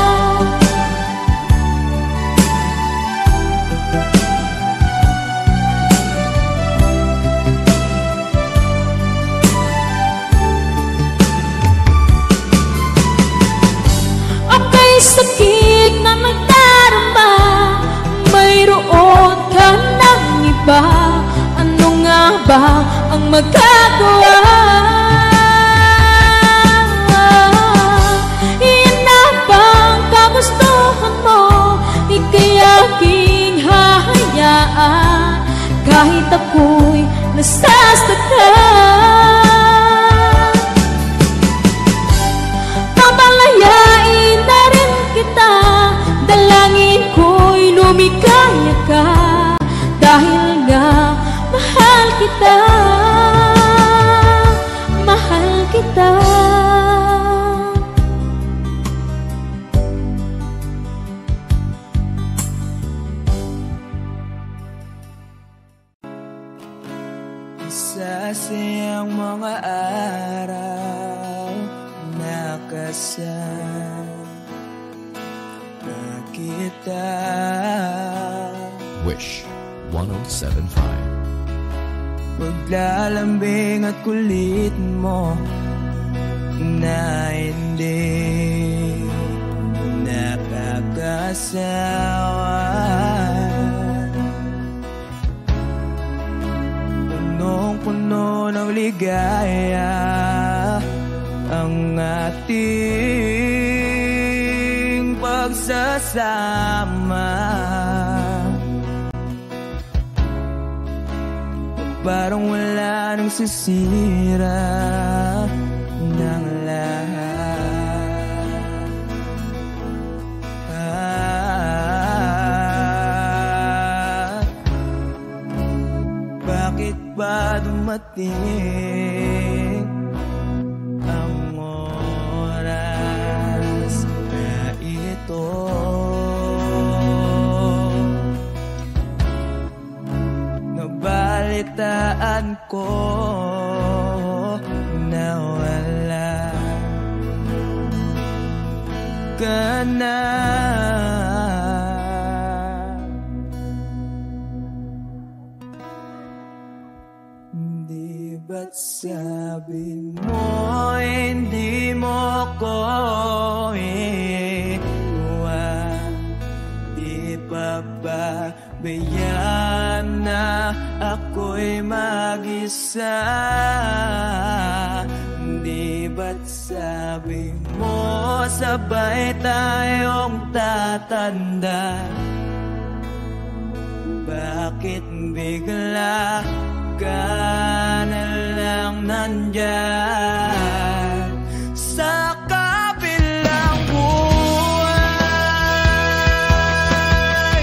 Sakit na nagdarama, mayroon ka ng iba. Ano nga ba ang magagawa? Yan na bang kagustuhan mo? Ikiyaking hahayaan kahit ako'y nasasaktan. Papalayain na rin kita, dalangin ko'y lumikaya ka, dahil nga mahal kita, mahal kita. Sasayang mga araw na kasama kita. Wish 107.5. Paglalambing at kulit mo na hindi nakakasawa. Punong-puno ng ligaya ang ating pagsasama. Parang wala nang sisira ng lahat. dumating ang oras na ito. Nabalitaan ko na wala ka na. Di ba't sabi mo hindi mo ko iwan? Di pa ba bayaan na ako'y mag-isa? Di ba't sabi mo sabay tayong tatanda? Bakit bigla ka na lang nandyan sa kabilang buhay?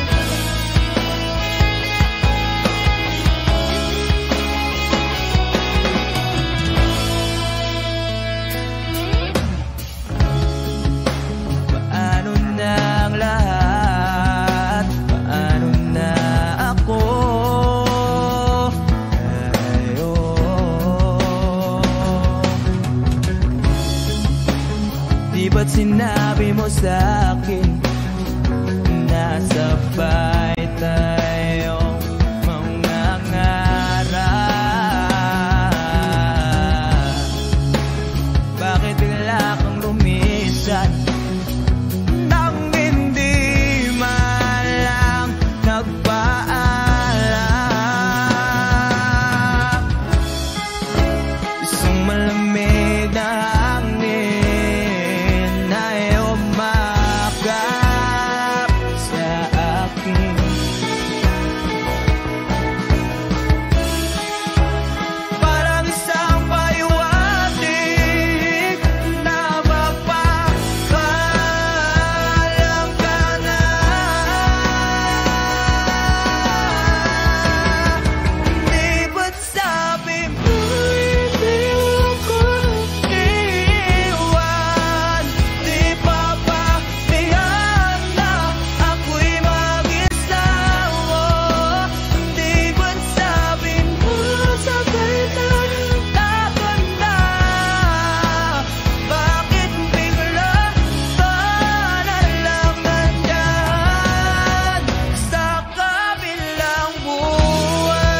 Paano na ang lahat? Paano na ako? Di ba't sinabi mo sa'kin na sabay tayong mangangarap? Bakit bigla kang lumisan nang hindi man lang nagpaalam? Isang malamig na hangin ay umakap sa akin. Parang isang paywatig na mapapaalam ka na. Di ba't sabi mo hindi ako iwan? Di pa ba tiyan na ako'y mag-isa? Di ba't sabi mo sabay tayong tatanda? Bakit bigla ka na lang nandyan sa kabilang buhay?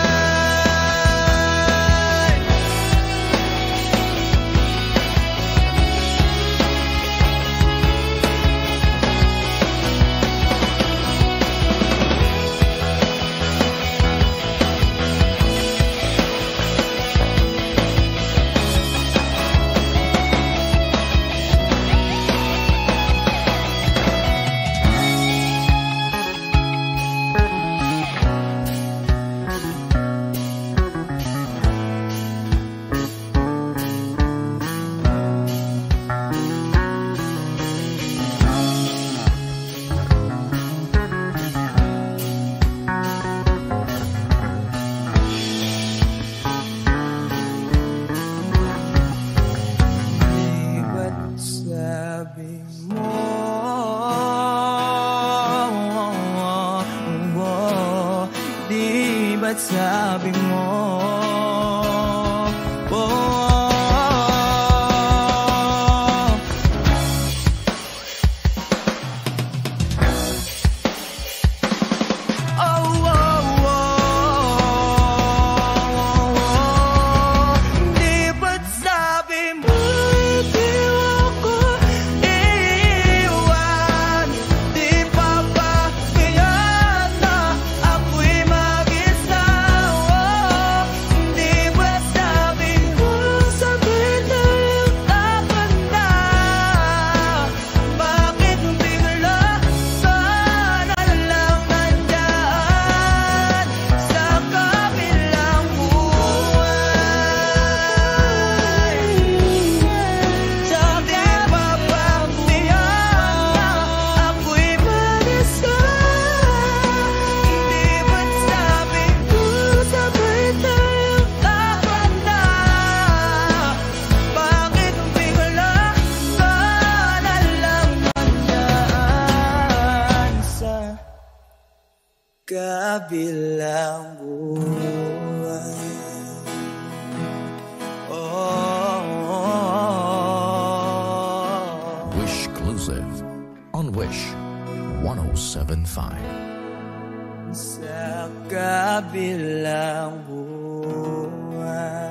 Di ba't sabi mo di ba't sabi mo di ba't sabi mo hindi ako iwan? Di pa ba tiyan na ako'y mag-isa? kabilang buhay. Wish Exclusive on Wish 107.5. Sa kabilang buhay.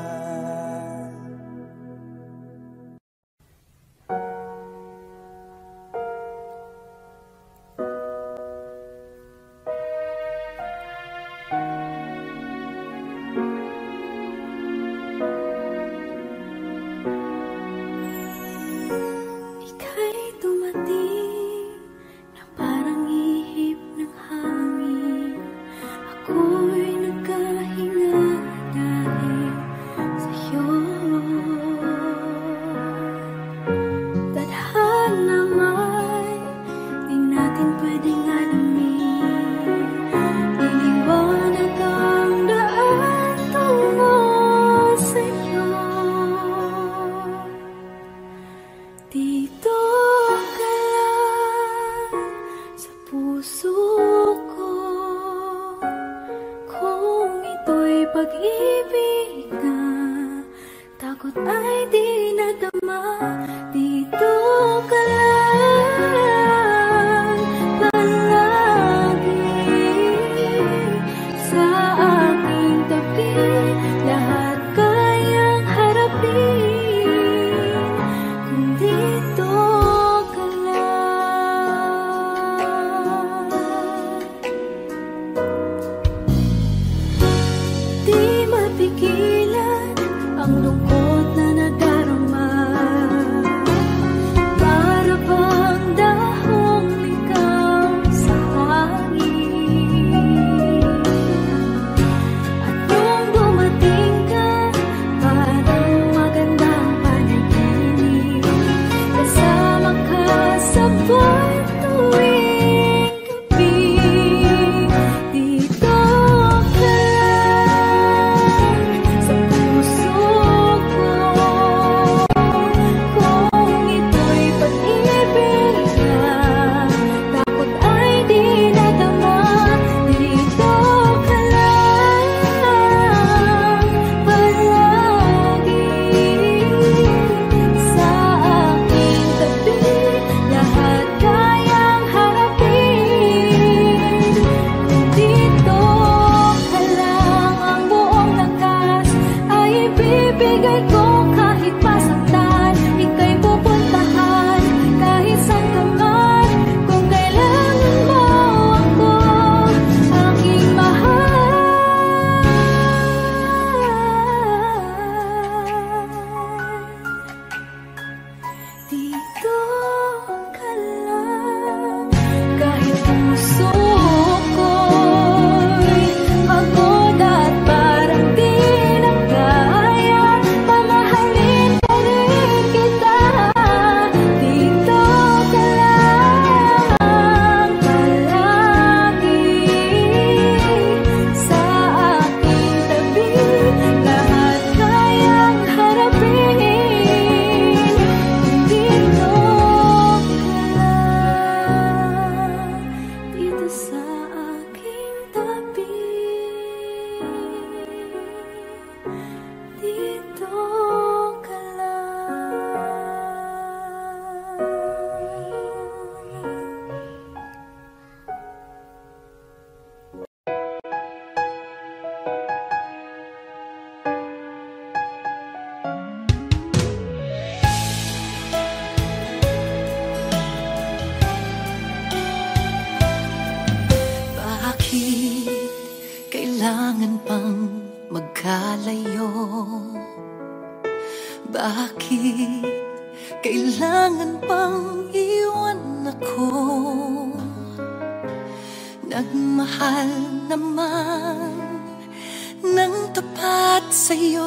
kailangan pang magkalayo? Bakit kailangan pang iwan ako? Nagmahal naman ng tapat sa'yo.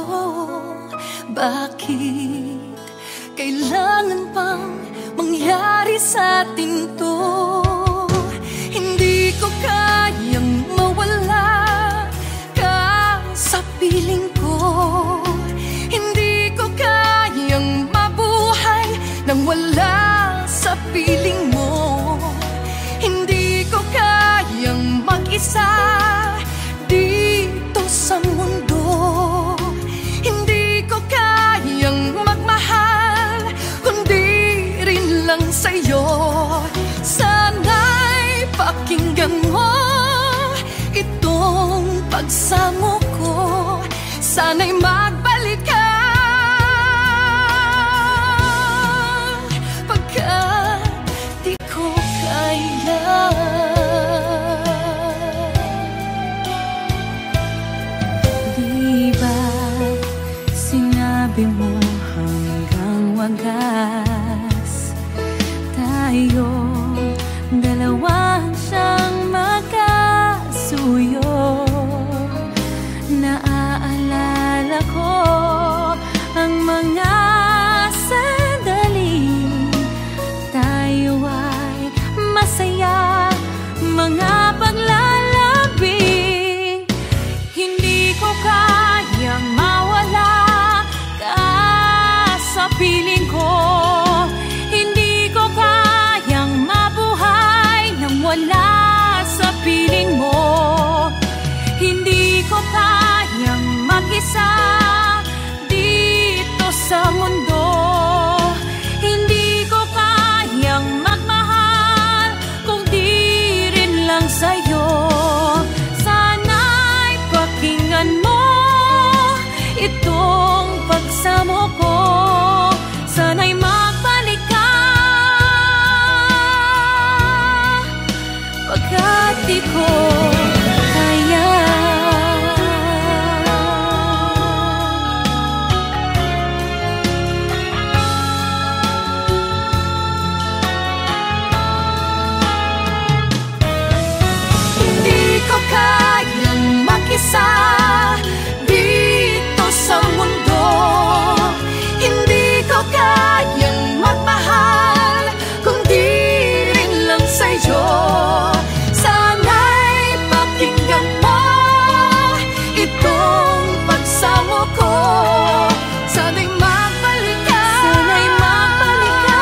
Bakit kailangan pang mangyari sa atin to? Hindi ko kayang mawala ka sa piling ko. Hindi ko kayang mabuhay nang wala sa piling mo. Hindi ko kayang mag-isa pagsamo ko, sana'y magbalik ka. Pagkat di ko kaya. Di ba sinabi mo hanggang wagas tayo dalawang siyang magkasuyo? Naaalala ko ang mga sandali tayo ay masaya, mga paglalabing hindi ko kayang mawala ka sa piling ko. Hindi ko kayang mabuhay nang wala sa piling mo. Hindi ko kayang mag-isa dito sa mundo. Hindi ko kayang magmahal kung di rin lang sa'yo. Sana'y pakinggan mo itong pagsamo ko. Sana'y magbalik ka, pagkat di ko kaya. Hindi ko kayang mag-isa dito sa mundo. Hindi ko kayang magmahal kung di rin lang sa'yo. Sana'y pakinggan mo itong pagsamo ko. Sana'y magbalik ka, sana'y magbalik ka.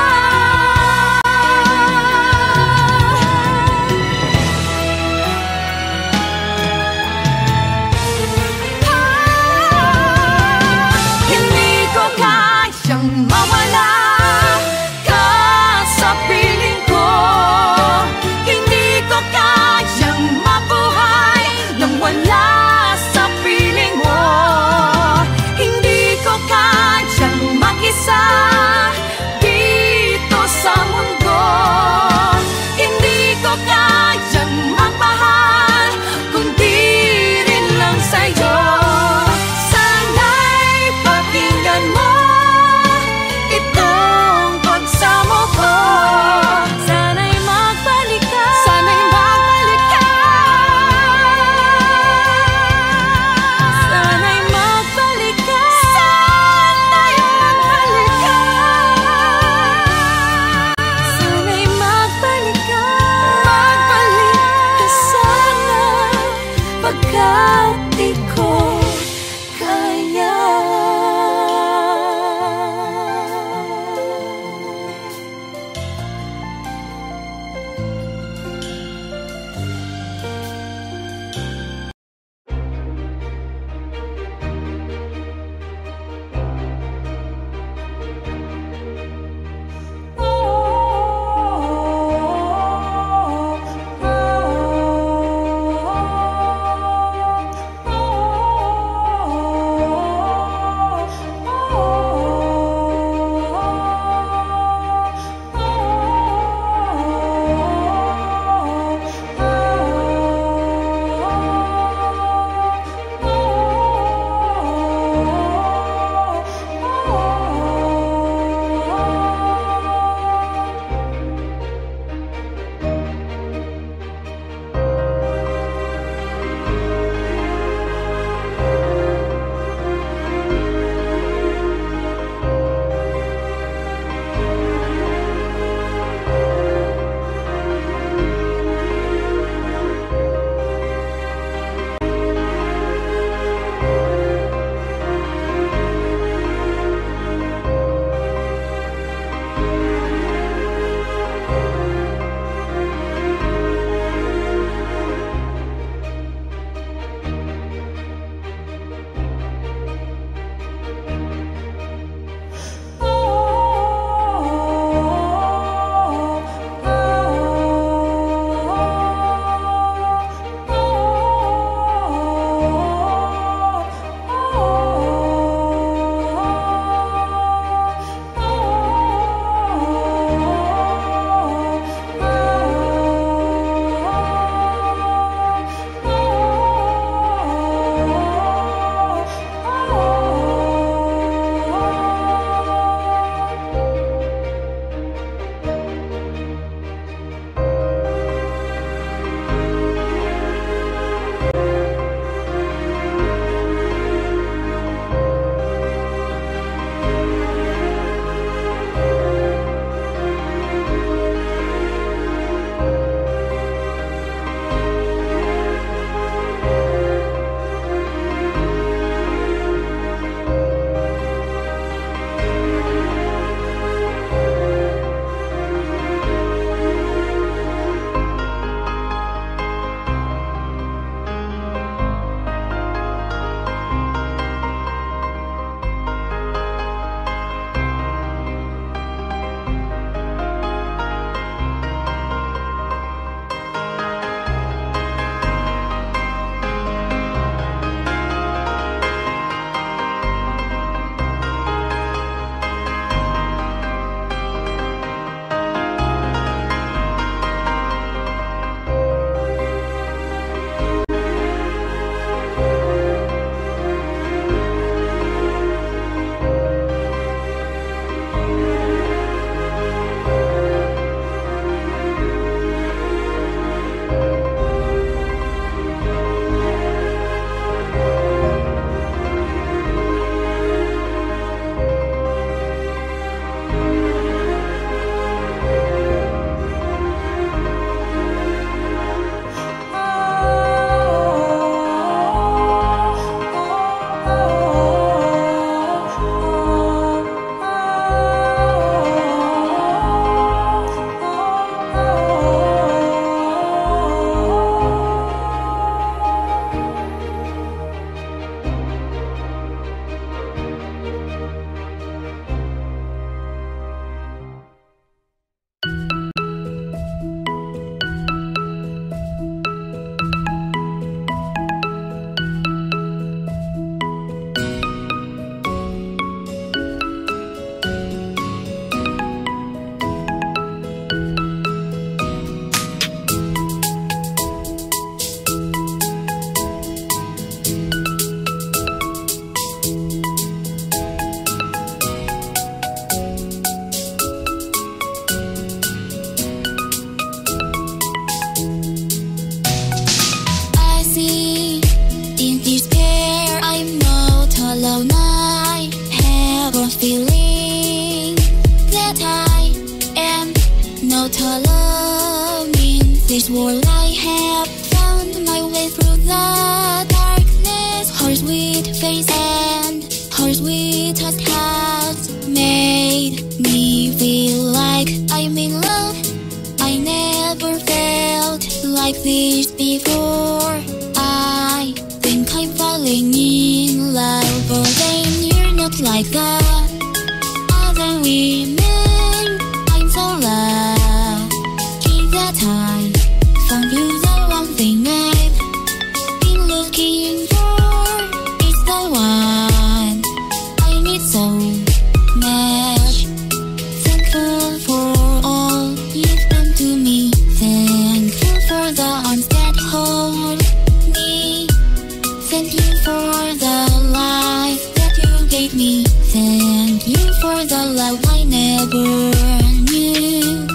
this world I have found my way through the darkness. Her sweet face and her sweet touch has made me feel like I'm in love. I never felt like this before. I think I'm falling in love, but then you're not like the other women. I'm so lucky that I found you, the one thing I've been looking for. It's the one I need so much. Thankful for all you've done to me. Thankful for the arms that hold me. Thank you for the life that you gave me. Thank you for the love I never knew.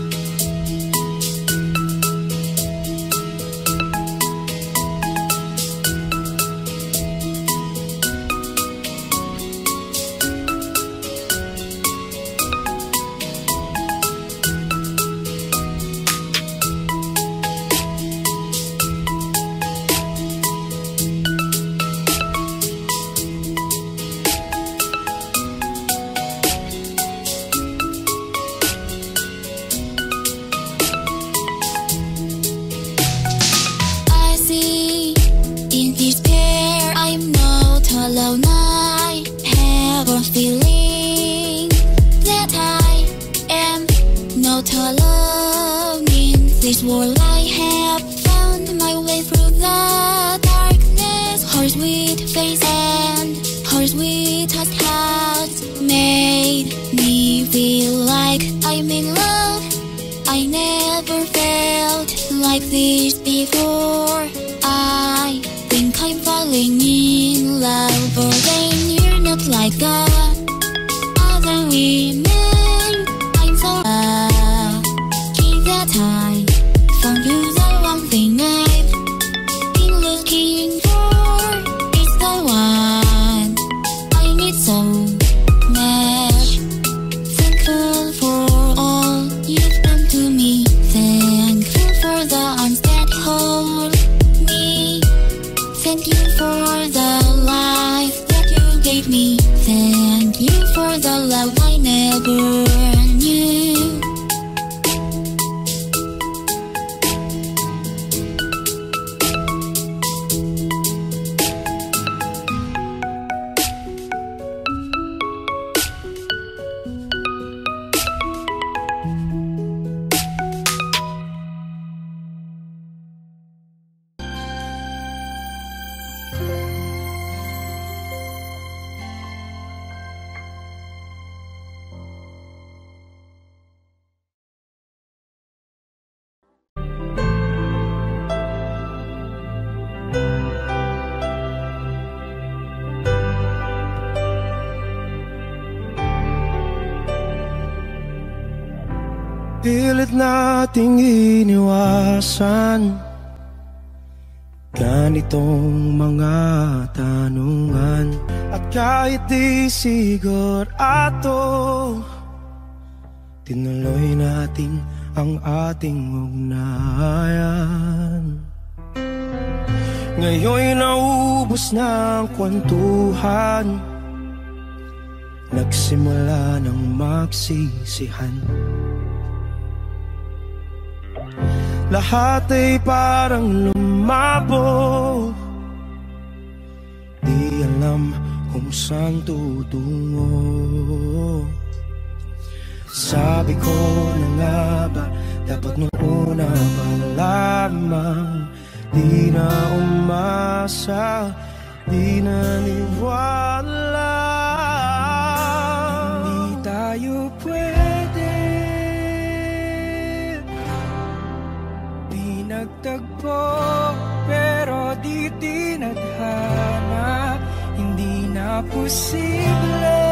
I see in despair I'm not alone. I have a feeling that I am not alone in this world. I have found my way through the darkness. Her sweet face and her sweet touch has made me feel like I'm in love. I never felt like this before. I think I'm falling in love, but then you're not like the other women. I'm so lucky that I found you, the one thing I've been looking for. It's the one I need so much. Thankful for all you've done to me. Thankful for the arms that hold me. Thank you for the life that you gave me. Thank you for the love I never knew. Pilit nating iniwasan ganitong mga tanungan. At kahit di sigurado, tinuloy natin ang ating ugnayan. Ngayon'y naubos na ang kwentuhan, nagsimula ng magsisihan. Lahat ay parang lumabo, di alam kung saan tutungo. Sabi ko na nga ba, dapat nung una pa lamang di na umasa, di naniwala. Hindi tayo pwede nagtagpo, pero di tinadhana. Hindi na posible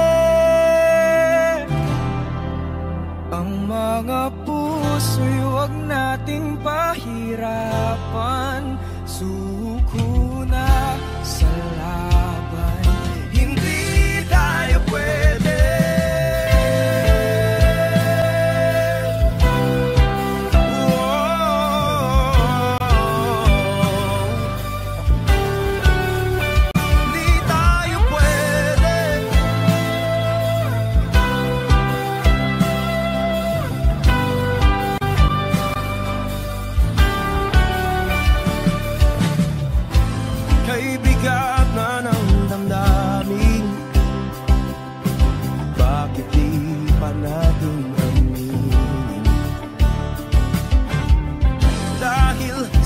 ang mga puso'y huwag nating pahirapan. Suko na sa laban, hindi tayo pwede. Oh,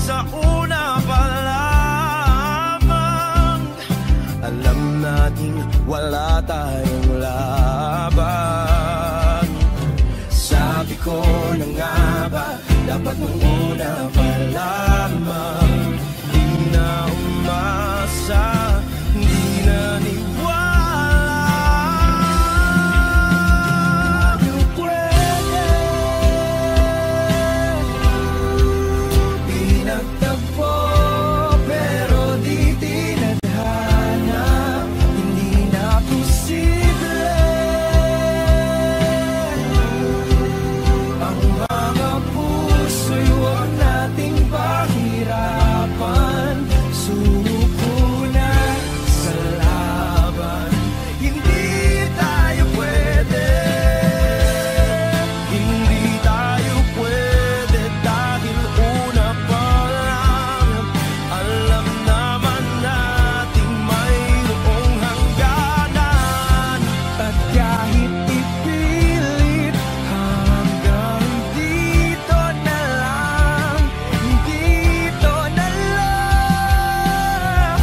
sa una pa lamang. Alam nating wala tayong laban. Sabi ko na nga ba, dapat nung una pa lamang. Di na umasa, di na niwala. Di pwede pinagtagpo, pero di tinadhana. Hindi na posible ang mga puso'y huwag nating pahirapan. Sumuko na sa laban. Hindi tayo pwede, hindi tayo pwede dahil una pa lang. Alam naman nating mayroong hangganan. At kahit ipilit hanggang dito na lang, dito na lang.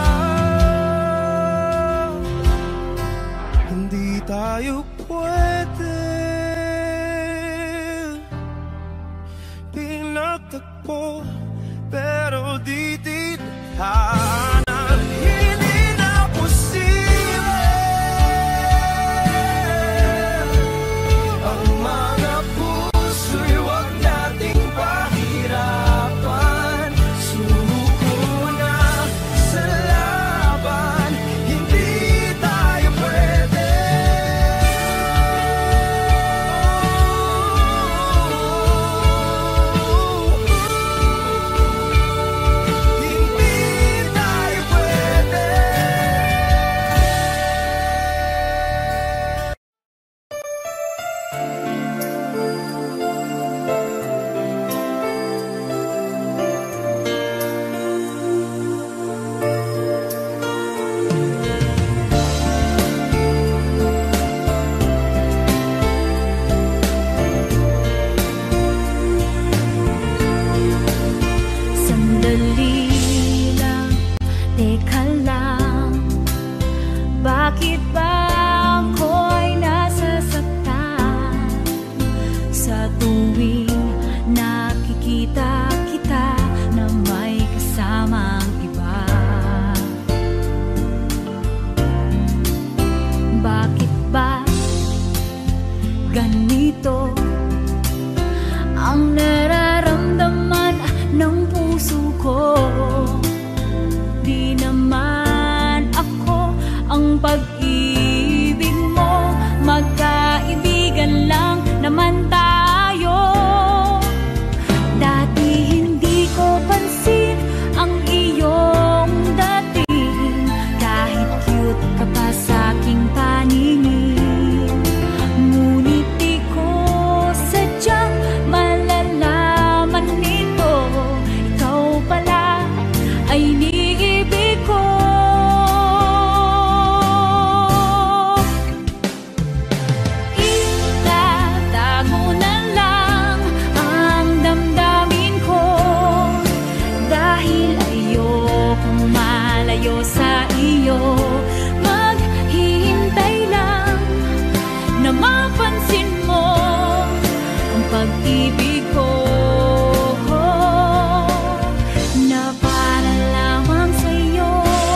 Hindi tayo pwede pinagtagpo, pero di tinadhana. Hindi na posible ang mga puso'y huwag nating pahirapan. Sumuko na sa laban. Hindi tayo pwede. Hindi tayo pwede. Sandali lang, teka lang. Bakit ba ako'y nasasaktan sa tuwing nakikita kita na may kasamang iba? Bakit ba ganito ang nararamdaman ng puso ko? Di naman ako ang pag-ibig mo, magkaibigan lang naman tayo. Dati hindi ko pansin ang iyong dating, kahit cute ka pa sa aking paningin. Ngunit di ko sadyang malalaman nito, ikaw pala ay iniibig ko. Itatago na lang ang damdamin ko, dahil ayokong malayo sa iyo. Maghihintay lang na mapansin mo ang pag-ibig ko, na para lamang sa'yo.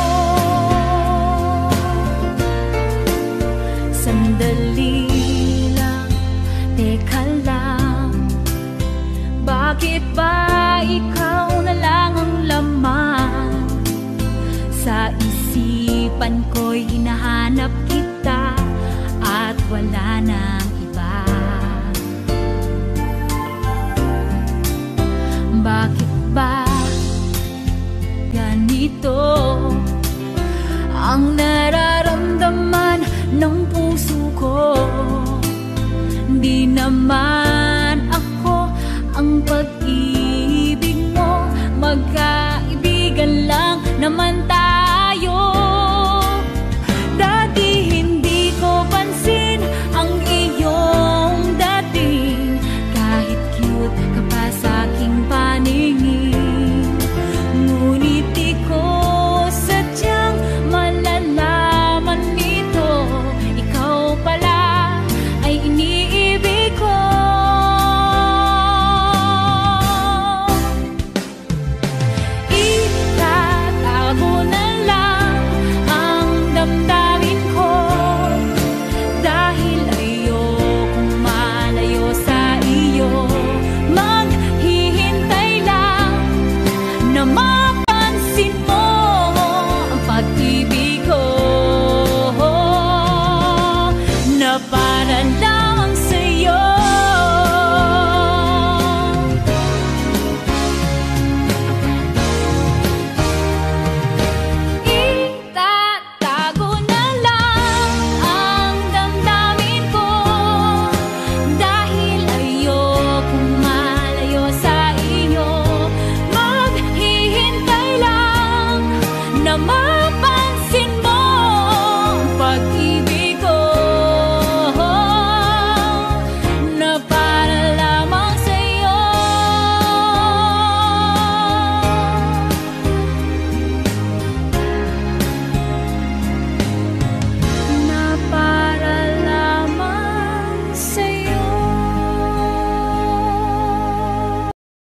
Sandali lang, teka lang. Bakit ba ikaw na lang ang laman sa isipan ko'y hinahanap kita at wala nang iba? Bakit ba ganito ang nararamdaman ng puso ko? Di naman